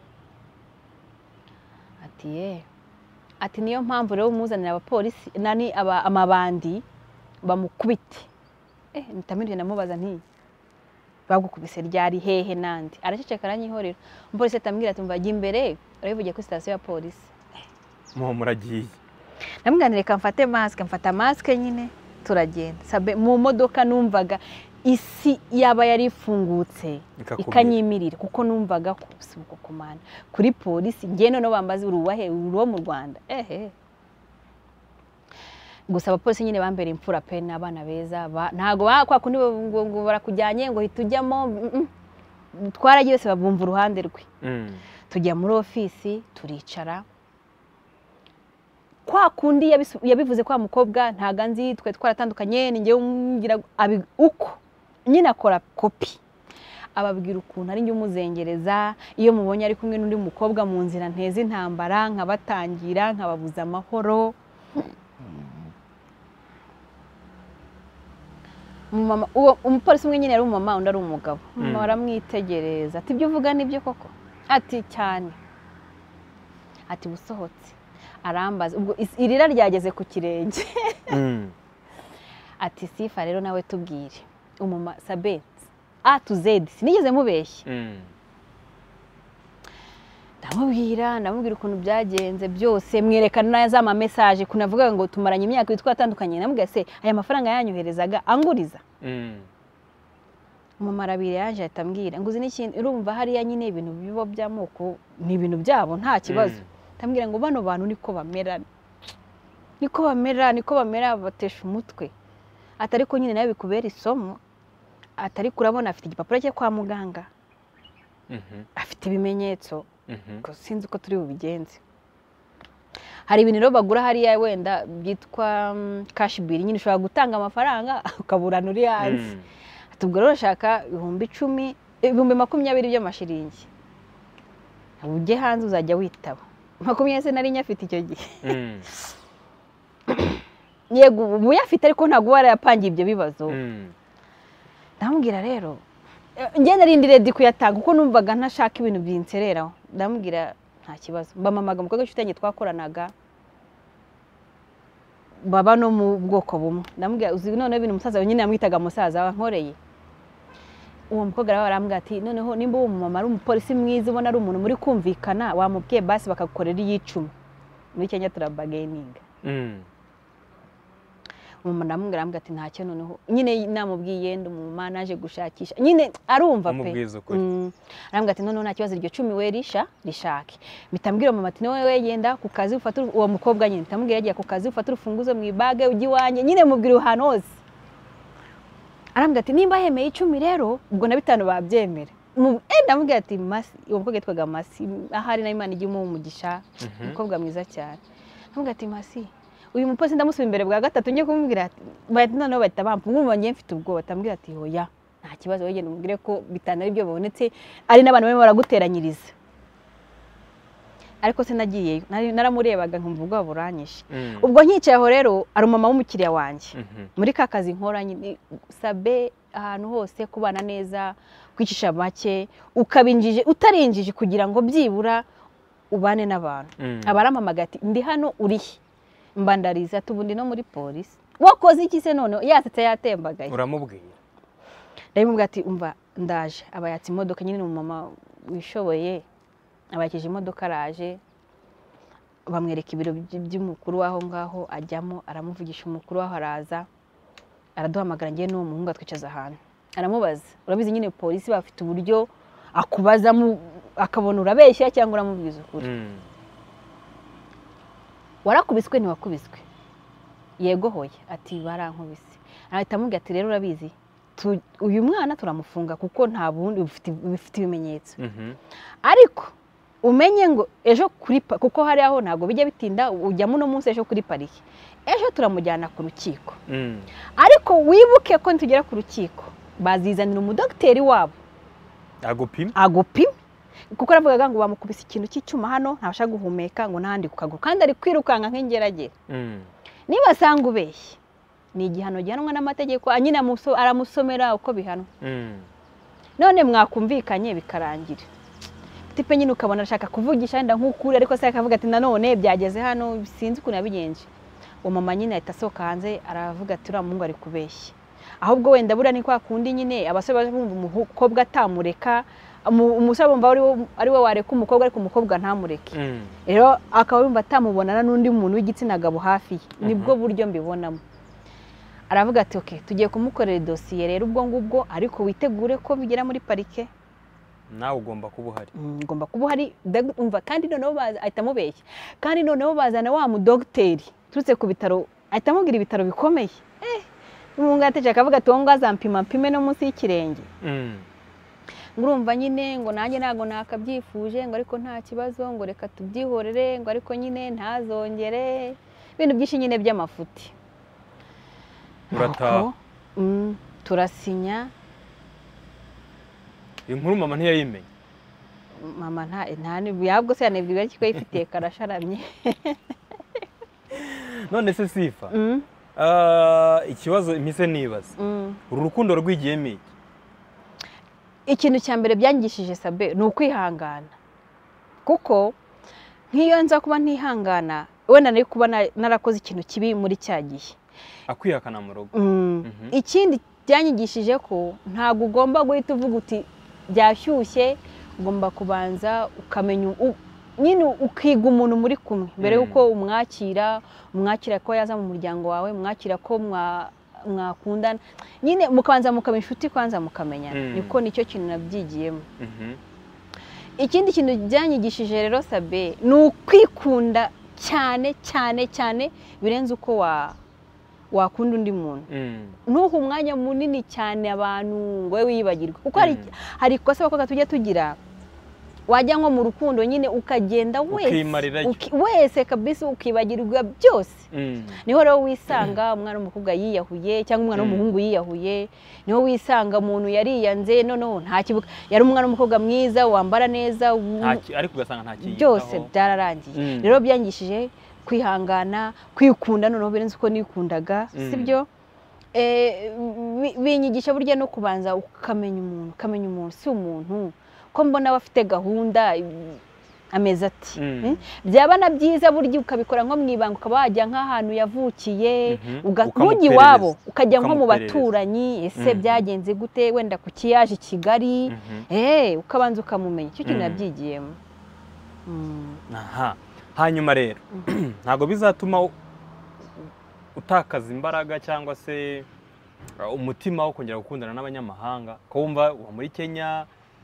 Ati ye ati niyo mpamvu rero umuzanira abapolisi nani aba amabandi bamukubite. Eh nitamirije namubaza nti bagukubise ryari hehe nandi araceceka aranyihorera. Umupolisi atambwira ati mva imbere urabivugiye ku station ya polisi. Mu muragiye namwanire kamfate mask mfata mask nyine turagenda. Sabe mu modoka numvaga isi yaba yari ifungutse ikanyimirira kuko numvaga ko uko kumana kuri polisi ngiye none bambaze uruwahe uruwo mu Rwanda. Ehe gusa abapolisi nyine bambere imfura pe n'abana beza ntago bakwa kundi ngo barakujyanye ngo hitujyamo twaragiye se babumva uruhande rwe. Tujya muri ofisi turicara kwa kundi yabivuze kwa mukobwa ntaga nzi twe twaratandukanye ninge ngira uko nyine akora kopi ababwira ukuntu ari njye umuzengereza iyo mubonye ari kumwe n'undi mukobwa mu nzira nteze intambara nkabatangira nkababuza amahoro. Mama uwo umupolisi umwe nyine ari umama undi ari umugabo. Mama baramwitegereza ati ibyo uvuga nibyo koko ati cyane ati busohotse arambaza ubwo irira ryageze ku kirenge. Ati Sifa rero nawe tubwire umuma Sabe A to Z sinigeze mubeshya. Ndamubwira ndamubwira ukuntu byagenze byose mwerekana za ma message kunavuga ngo tumaranye imyaka itwa atandukanye namubwira se aya mafaranga yanyoherezaga anguriza. Umumara bire yaje atambwira nguzi n'ikindi urumva hari ya nyine ibintu bibo by'amoko ni ibintu byabo nta kibazo. Tambwira ngo bano bantu niko bamera niko bamera niko bamera batesha umutwe. Atari ko nyine nawe bikubera isomo atari kurabona afite igipapuro cye kwa muganga. Afite ibimenyetso ko sinzi uko turi bubigenze. Hari ibintu rero bagura hari ya wenda byitwa cash bill nyine ushobora gutanga amafaranga ukaburana uri hanze. Atubwo rero shaka ibihumbi icumi ibihumbi makumyabiri by'amashiringi ujye hanze uzajya witaba makumyabiri se nari nyafite icyo gihe. Yego ubu yafite ariko ntago warayapangiye ibyo bibazo. Ndamubwira rero ngende rindi ready kuyatanga uko numvaga ntashaka ibintu byinsereraho. Ndamubwira nta kibazo mbamamaga mu kagashute nge twakoranaga baba no mu bwoko bumwe. Ndamubwira uzi none ibintu umusaza nyine yamwitaga musaza wankoreye. Uwo mukobwa rero arambwira ati noneho nimba uwo mama ari umupolisi mwiza ubona ari umuntu muri kumvikana wamubwiye basi bakagukorera iyicumi muri Kenya turabagaininga. Umuma ndamubwira arambwira ati ntacyo noneho nyine namubwiye ndo umuma naje gushakisha nyine arumva pe. Arambwira ati noneho nta kibazo iryo cumi we risha rishake. Mitambwira mama ati nowe wegenda ku kazi ufata uwo mukobwa nyine ndamubwira yagiye ku kazi ufata urufunguzo mu ibage ugi wanye nyine mubwira uhano hose. Arambwira ati nimba yemeye icumi rero ubwo na bitanu babyemera. Eh ndamubwira ati masi uwo mukobwa yitwaga Masi ahari na Imana igi mu umugisha umukobwa mwiza cyane. Ndamubwira ati Masi uyu mupolisi ndamusuba imbere bwa gatatu ngiye kumubwira ati bati noneho bahita bampa mwumva ngiye mfite ubwo batambwira ati hoya nta kibazo wegenda umubwire ko bitanu ari byo babonetse ari n'abantu bari baraguteranyiriza. Ariko se nagiye naramurebaga nkumva ubwo buranyishe. Ubwo nkicaye aho rero ari umama w'umukiriya wanjye muri ka kazi nkora nyine Sabe ahantu hose kubana neza kwicisha make ukabinjije utarinjije kugira ngo byibura ubane n'abantu. Abaramamaga ati ndi hano urihe mbandariza tubundi no muri polisi wakoze iki se none yasetse yatembagaye. Uramubwira ndabimubwira ati umva ndaje abayatsi imodoka nyine umama wishoboye abakije imodoka araje bamwereka ibiro by'umukuru waho ngaho ajyamo aramuvugisha umukuru waho araza araduhamagara ngiye n'uwo muhungu atwicaza ahantu aramubaza urabizi nyine polisi bafite uburyo akubaza akabona urabeshya cyangwa uramubwiza ukuri. Warakubiswe ntiwakubiswe yego hoye ati barankubise. Ahita amubwira ati rero urabizi uyu mwana turamufunga kuko nta bundi bifite ibimenyetso. Ariko umenye ngo ejo kuri kuko hari aho ntabwo bijya bitinda ujya muno munsi ejo kuri pariki ejo turamujyana ku rukiko ariko wibuke ko ntitugera ku rukiko bazizanira umudogiteri wabo agupima agupima kuko aravugaga ngo bamukubise ikintu cy'icyuma hano ntabasha guhumeka ngo n'ahandi ku kaguru kandi ari kwirukanka nk'ingeragere niba asanga ubeshye ni igihano gihanwa n'amategeko nyine aramusomera uko bihanwa none mwakumvikanye bikarangira tipe nyine ukabona arashaka kuvugisha wenda nk'ukuri ariko se akavuga ati nanone byageze hano sinzi ukuntu yabigenje uwo mama nyine ahita asohoka hanze aravuga ati uriya muhungu ari kubeshya ahubwo wenda buriya ni kwa kundi nyine abasore baje bumva umukobwa atamureka umusore bumva ari we wareka umukobwa ariko umukobwa ntamureke rero akaba yumva atamubonana n'undi muntu w'igitsina gabo hafi ye nibwo buryo mbibonamo aravuga ati okay tugiye kumukorera dosiye rero ubwo ngubwo ariko witegure ko bigera muri parike nawe ugomba kuba uhari ugomba kuba uhari umva kandi noneho baza ahita amubeshya kandi noneho bazana wa mudogiteri turutse ku bitaro ahita amubwira ibitaro bikomeye eh umuntu ateje akavuga ati ngo azampima mpime no munsi y'ikirenge ngurumva nyine ngo nanjye nago nakabyifuje ngo ariko nta kibazo ngo reka tubyihorere ngo ariko nyine ntazongere ibintu byinshi nyine by'amafuti urataha turasinya inkuru mama ntiyayimenye mama nta nta yabwo se yanebwiwe ko yifitiye karasharamye none se Sifa ikibazo impise nibaza uru rukundo rwigiyemo iki ikintu cya mbere byangishije Sabe ni ukwihangana kuko nk'iyo nza kuba ntihangana wenda nari kuba narakoze ikintu kibi muri cya gihe akwihakana mu rugo ikindi byanyigishije ko ntabwo ugomba guhita uvuga uti byashyushye ugomba kubanza ukamenya nyine ukiga umuntu muri kumwe mbere yuko umwakira umwakira ko yaza mu muryango wawe umwakira ko mwakundana nyine mukabanza mukamenya inshuti kwanza mukamenyana niko nicyo kintu nabyigiyemo ikindi kintu byanyigishije rero Sabe ni ukwikunda cyane cyane cyane birenze uko wa wakunda undi muntu ntuhe umwanya munini cyane abantu ngo wibagirwe kuko hari hari ikosa abakobwa tujya tugira wajya nko mu rukundo nyine ukagenda wese wese kabisa ukibagirwa byose niho rero wisanga umwana w'umukobwa yiyahuye cyangwa umwana w'umuhungu yiyahuye niho wisanga umuntu yariyanze noneho nta kibuga yari umwana w'umukobwa mwiza wambara neza ariko ugasanga nta kiyitaho byose byararangiye rero byangishije kwihangana kwikunda noneho birenze uko nikundaga sibyo binyigisha burya no kubanza ukamenya umuntu ukamenya umuntu si umuntu ko mbona bafite gahunda ameze ati byaba na byiza burya ukabikora nko mu ibanga ukaba wajya nk'ahantu yavukiye ntujye iwabo ukajya nko mu baturanyi ese byagenze gute wenda ku kiyaje i Kigali ukabanza ukamumenya icyo kintu yabyigiyemo aha hanyuma rero ntabwo bizatuma utakaza imbaraga cyangwa se umutima wo kongera gukundana n'abanyamahanga ko wumva uba muri Kenya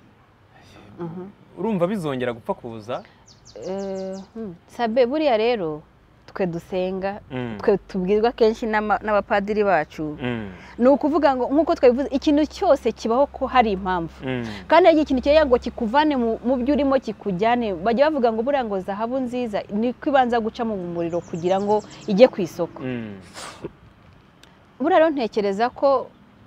urumva bizongera gupfa kuza Sabe buriya rero twe dusenga twe tubwirwa kenshi n'abapadiri bacu ni ukuvuga ngo nk'uko twabivuze ikintu cyose kibaho ko hari impamvu kandi hari ikintu cyera ngo kikuvane mu byo urimo kikujyane bajya bavuga ngo buriya ngo zahabu nziza ni ko ibanza guca mu muriro kugira ngo ijye ku isoko buriya rero ntekereza ko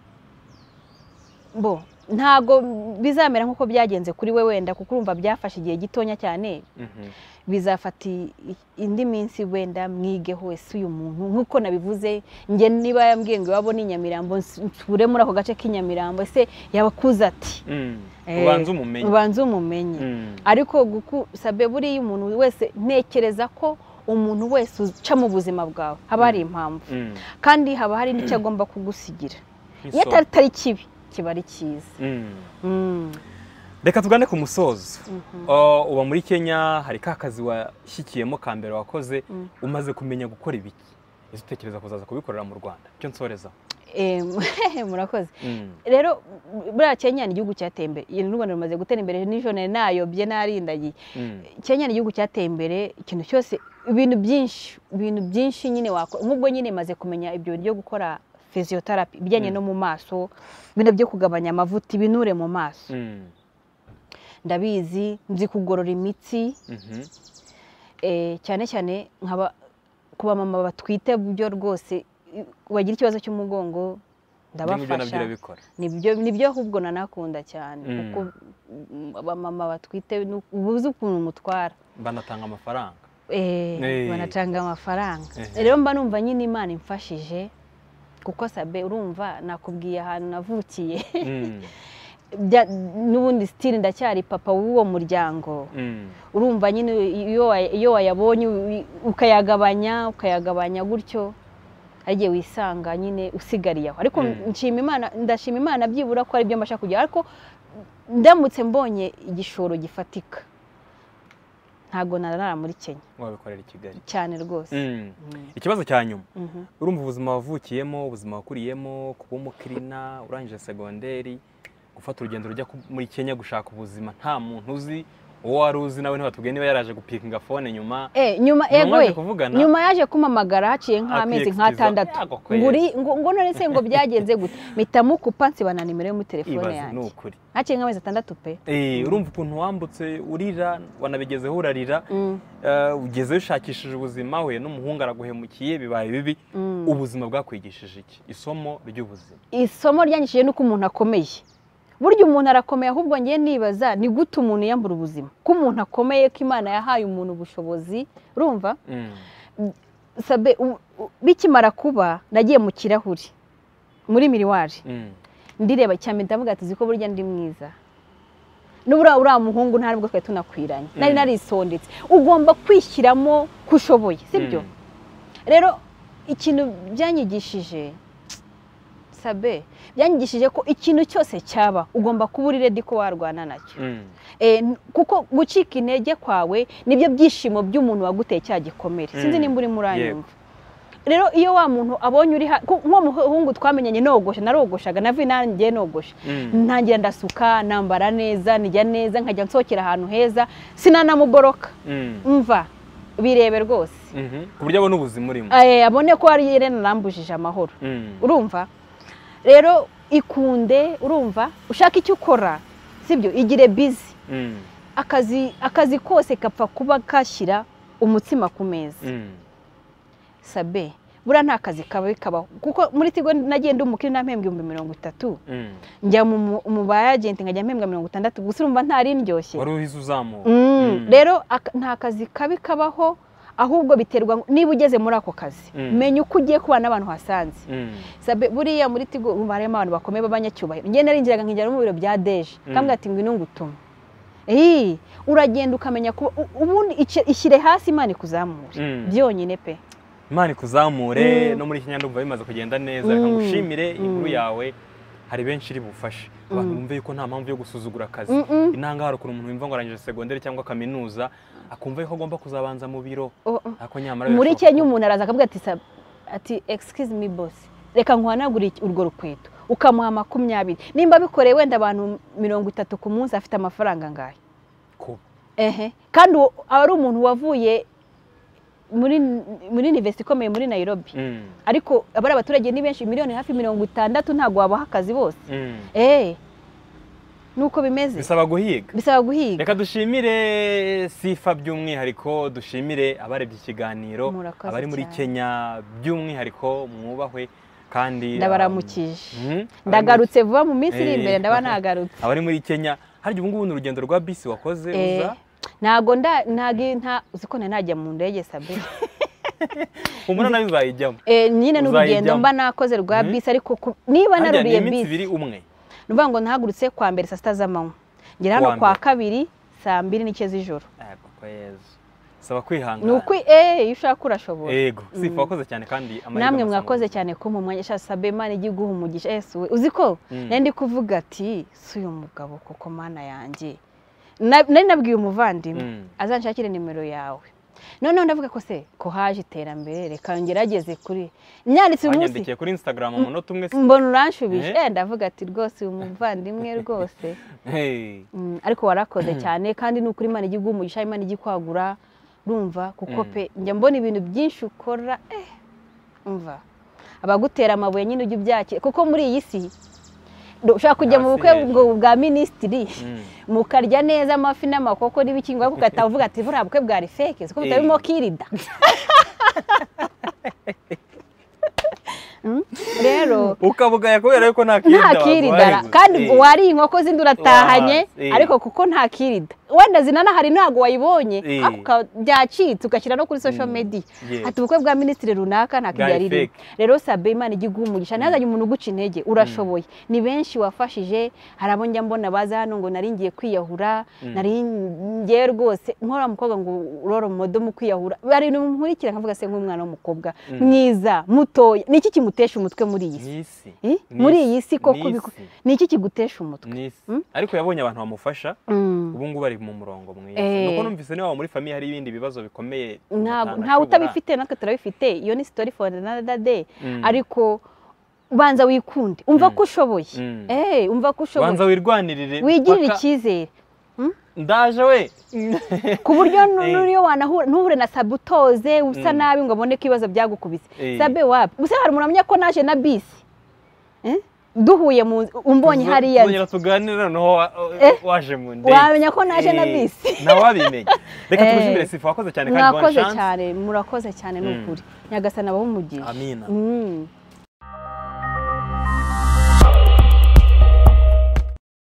bo ntago bizamera nk'uko byagenze kuri we wenda kuko urumva byafashe igihe gitonya cyane bizafata indi minsi wenda mwigeho ese uyu muntu nk'uko nabivuze njye niba yambwiye ngo wabone inyamirambo nsure muri ako gace k'inyamirambo ese yabakuza ati ubanza umumenye ubanza umumenye ariko Sabe buriya umuntu wese ntekereza ko umuntu wese uca mu buzima bwawe haba hari impamvu kandi haba hari n'icyo agomba kugusigira iyo atari kibi kiba ari cyiza reka tugane ku musozo uba muri Kenya hari ka kazi washyikiyemo ka mbere wakoze umaze kumenya gukora ibiki ese utekereza kuzaza kubikorera mu Rwanda icyo nsoreza murakoze rero buriya Kenya ni igihugu cyateye imbere n'u Rwanda rumaze gutera imbere nijone nayobye narindagiye Kenya ni igihugu cyateye imbere ikintu cyose ibintu byinshi ibintu byinshi nyine wakora nk'ubwo nyine maze kumenya ibyo byo gukora physiotherapy bijyanye no mu maso ibintu byo kugabanya amavuta ibinure mu maso ndabizi nzi kugorora imitsi Mhm. eh, cyane cyane nkaba kuba mama batwite byo rwose i- bagira ikibazo cy'umugongo Ibyo ngibyo nabyo ndabafasha urabikora. nibyo nibyo ahubwo nanakunda cyane Mm. kuko mm, abamama batwite nu- ubuze ukuntu umutwara banatanga amafaranga. eh, Eh. banatanga amafaranga Ehe. rero mba numva nyine Imana imfashije kuko Sabe urumva nakubwiye ahantu navukiye Mm. Bya- n'ubundi stili ndacyari papa w'uwo muryango Mm. urumva nyine iyo wa- iyo wayabonye u- ukayagabanya ukayagabanya gutyo agiye wisanga nyine usigariye aho ariko Mm. nshima Imana ndashima Imana byibura ko ari byo mbasha kugira ariko ndamutse mbonye igishoro gifatika ntago narara muri Kenya wabikorera i Kigali. cyane rwose Mm. Mm. Ikibazo cya nyuma, Mhm. urumva ubuzima wavukiyemo, ubuzima wakuriyemo, kuba umukirina, urangije segonderi, gufata urugendo rujya ku- muri Kenya gushaka ubuzima, nta muntu uzi, uwo wari uzi nawe ntibatubwiye niba yaraje gupikinga fone nyuma. Eh, nyuma Nyuma mwaje egwe kuvugana? nyuma yaje kumamagara haciye nk'amezi Akiyexcusa. nk'atandatu Yago kwezi. nguri ngo ngo none se ngo byagenze gute mpita mukupa nsibana nimero yo muri telefone Ibaze ni yanjye ukuri. haciye nk'amezi atandatu pe Eh, urumva ukuntu wambutse urira, wanabigezeho urarira, Mm, eh, ugezeyo ushakishije ubuzima, we n'umuhungu araguhemukiye, bibaye bibi. mm. Ubuzima bwakwigishije iki? Isomo ry'ubuzima. isomo ryanyishije nuko umuntu akomeye burya umuntu arakomeye ahubwo ngiye nibaza ni gute umuntu yambura ubuzima ko umuntu akomeye ko Imana yahaye umuntu ubushobozi urumva Mm. Sabe u- u- bikimara kuba nagiye mu kirahuri muri miriwari Mm. ndireba cyane ndavuga ati ziko burya ndi mwiza n'ubura uriya muhungu nta nubwo twari tunakwiranye nari Mm. narisondetse ugomba kwishyiramo ko ushoboye sibyo Mm. rero ikintu byanyigishije Sabe byanyigishije ko ikintu cyose cyaba ugomba kuba uri ready ko warwana nacyo Mm. Eh, n- kuko gucika intege kwawe nibyo byishimo by'umuntu waguteye cya gikomere sinzi Mm. nimba uri muranyumva rero iyo wa muntu abonye uri ha- ku- nk'uwo muhungu twamenyanye nogosha narogoshaga navi nanjye nogosha Mm. ntangira ndasuka nambara neza nijya neza nkajya nsohokera ahantu heza sinanamugoroka Mm. mva birebe rwose Mhm. Ku buryo abona ubuzima urimo. Eh, abone ko ari Irene nambujije amahoro Mm. urumva rero ikunde urumva ushaka icyo ukora sibyo igire busy Mm. akazi akazi kose kapfa kuba kashyira umutsima ku meza Mm. Sabe buriya nta kazi kaba kabaho kuko muri Tigo nagiye ndi umukire nampembwa ibihumbi mirongo itatu Mm. njya mu mu- mu ba agent nkajya mpembwa mirongo itandatu gusa urumva ntari ndyoshye Wari uhize uzamuka. Mm, Mm. rero aka- nta kazi kabi kabaho ahubwo biterwa niba ugeze muri ako kazi Mm. menya uko ugiye kubana n'abantu hasanze Mm. Sabe buriya muri Tigo urumva harimo abantu bakomeye b'abanyacyubahiro njye narinjiraga nkijya no mu biro bya deje Mm. kambwira ati ngwino ngutume eh uragenda ukamenya kuba u- ubundi ici- ishyire hasi Imana ikuzamure Mm. byonyine pe Imana ikuzamure Mm. no muri Kenya ndumva bimaze kugenda neza, Mm. reka ngushimire Mm. inkuru yawe, hari benshi iri bufashe abantu Mm. bumve yuko nta mpamvu yo gusuzugura akazi. Mm, mm. Inanga hari ukuntu umuntu yumva ngo arangije segonderi cyangwa kaminuza akumva yuko agomba kuzabanza mu biro, Oh, oh. ariko nyamara muri birashoboka Kenya ko- umuntu araza akavuga ati Sabe ati excuse me boss reka nkuhanagure iki- urwo rukweto ukamuha makumyabiri nimba bikoreye wenda abantu mirongo itatu ku munsi afite amafaranga ngahe Kuba. ehe kandi uwo aba ari umuntu wavuye muri muri university ikomeye muri Nairobi Mm. ariko abari abaturage ni benshi miliyoni hafi mirongo itandatu ntabwo wabaha akazi bose Mm. eh nuko bimeze Bisaba guhiga. bisaba guhiga Reka dushimire Sifa by'umwihariko, dushimire abarebye ikiganiro, Murakoze abari muri cyane. Kenya by'umwihariko mwubahwe kandi ndabaramukije um, mhm, ndagarutse vuba mu minsi iri Eh. imbere ndaba nagarutse abari muri Kenya harya ubu ngubu ni urugendo rwa bisi wakoze Eh, uza ntago nda ntago nta uziko najya mu ndege Sabe umura nayo uzayijyamo. eh nyine n'urugendo Uzayijyamo. mba nakoze rwa Mhm. bisi ariko ku- niba Harya ni naruriye iminsi bisi ibiri umwe. nuvuga ngo nahagurutse kwa mbere saa sita z'amanywa ngera hano Kuwa kwa mbere. kabiri saa mbiri n'ice z'ijoro Yego ko Yezu. Saba kwihangana. ni ukwi eh iyo ushaka urashobora Yego, Sifa Mm. wakoze cyane kandi amahirwe namwe masanga mwakoze ubuzima. cyane ko mu mwanya sha Sabe Imana igiye guha umugisha Yesu we uzi ko Mm. nari ndi kuvuga ati si uyu mugabo koko mana yanjye Na- nari nabwiye umuvandimwe Mm. azanshakire nimero yawe noneho ndavuga ko se ko haje iterambere reka ngerageze kuri myanditse uyu munsi Wanyandikiye kuri Instagram umunota umwe se. mbona uranshubije Eh? eh ndavuga ati rwose uyu muvandimwe rwose Hey. Mm, ariko warakoze cyane kandi ni ukuri Imana igiye umugisha Imana igiye kwagura urumva kuko Mm. pe njya mbona ibintu byinshi ukora eh umva abagutera amabuye nyine ujya ubyakira kuko muri iyi si ushaka kujya mu Hasi bukwe hejuru. bwo- bwa minisitiri Mm. mukarya neza amafi n'amakoko n'ibikingo ariko ugahita uvuga ati buriya bukwe bwari feke siko butarimo kirida. Mm, rero ukabugaya kubera yuko nta kirida nta kirida baguhaye gusa. kandi Eh. wari inkoko zindi uratahanye Wahaze, eh. ariko kuko nta kirida wenda zinanahari ntabwo wayibonye Eh. ariko uka- byacitse ugashyira no kuri social media Yes. ati ubukwe bwa minisitiri runaka nta kirida Bwari ririmo. fake. rero sabe imana ijya iguha umugisha ntihazajye umuntu uguca intege urashoboye ni benshi wafashije hari abo njya mbona baza hano ngo nari ngiye kwiyahura nari ngiye rwose nkora umukobwa ngo urora modo mu kwiyahura bari nkurikira nkavuga se nk'umwana w'umukobwa mwiza mutoya niki kimutesha umutwe muri iyi si Nisi. Eh? muri iyi si koko Nisi. niki kigutesha umutwe Nisi. Mm? Ariko yabonye abantu bamufasha Mm. ubu ngubu ari mu murongo mwiza. Eh. Nuko numvise niba muri famille hari ibindi bibazo bikomeye. ntabwo umuntu ntawe atashobora. utabifite natwe turabifite iyo ni story for another day Mm. ariko banza wikunde umva ko ushoboye Mm. eh umva ko ushoboye Banza wirwanirire. wigirire paka- icyizere Ndaje we. ku buryo Eh. nuriyo wanahura ntuhure na sabutoze usa Mm. nabi ngo abone ko ibibazo byagukubise Eh. sabe wapi gusa hari umuntu amenya ko naje na bisi Eh? duhuye mu umbonye Tuzo- hariya tuzongera tuganire noneho wa- Eh. waje mu ndege. wamenya ko naje na Eh. bisi Nawe wabimenye. Reka Eh. tugushimire Sifa wakoze cyane kandi bonne murakoze chance. cyane murakoze cyane Mm. n'ukuri nyagasana abaho umugisha Amina. Mm.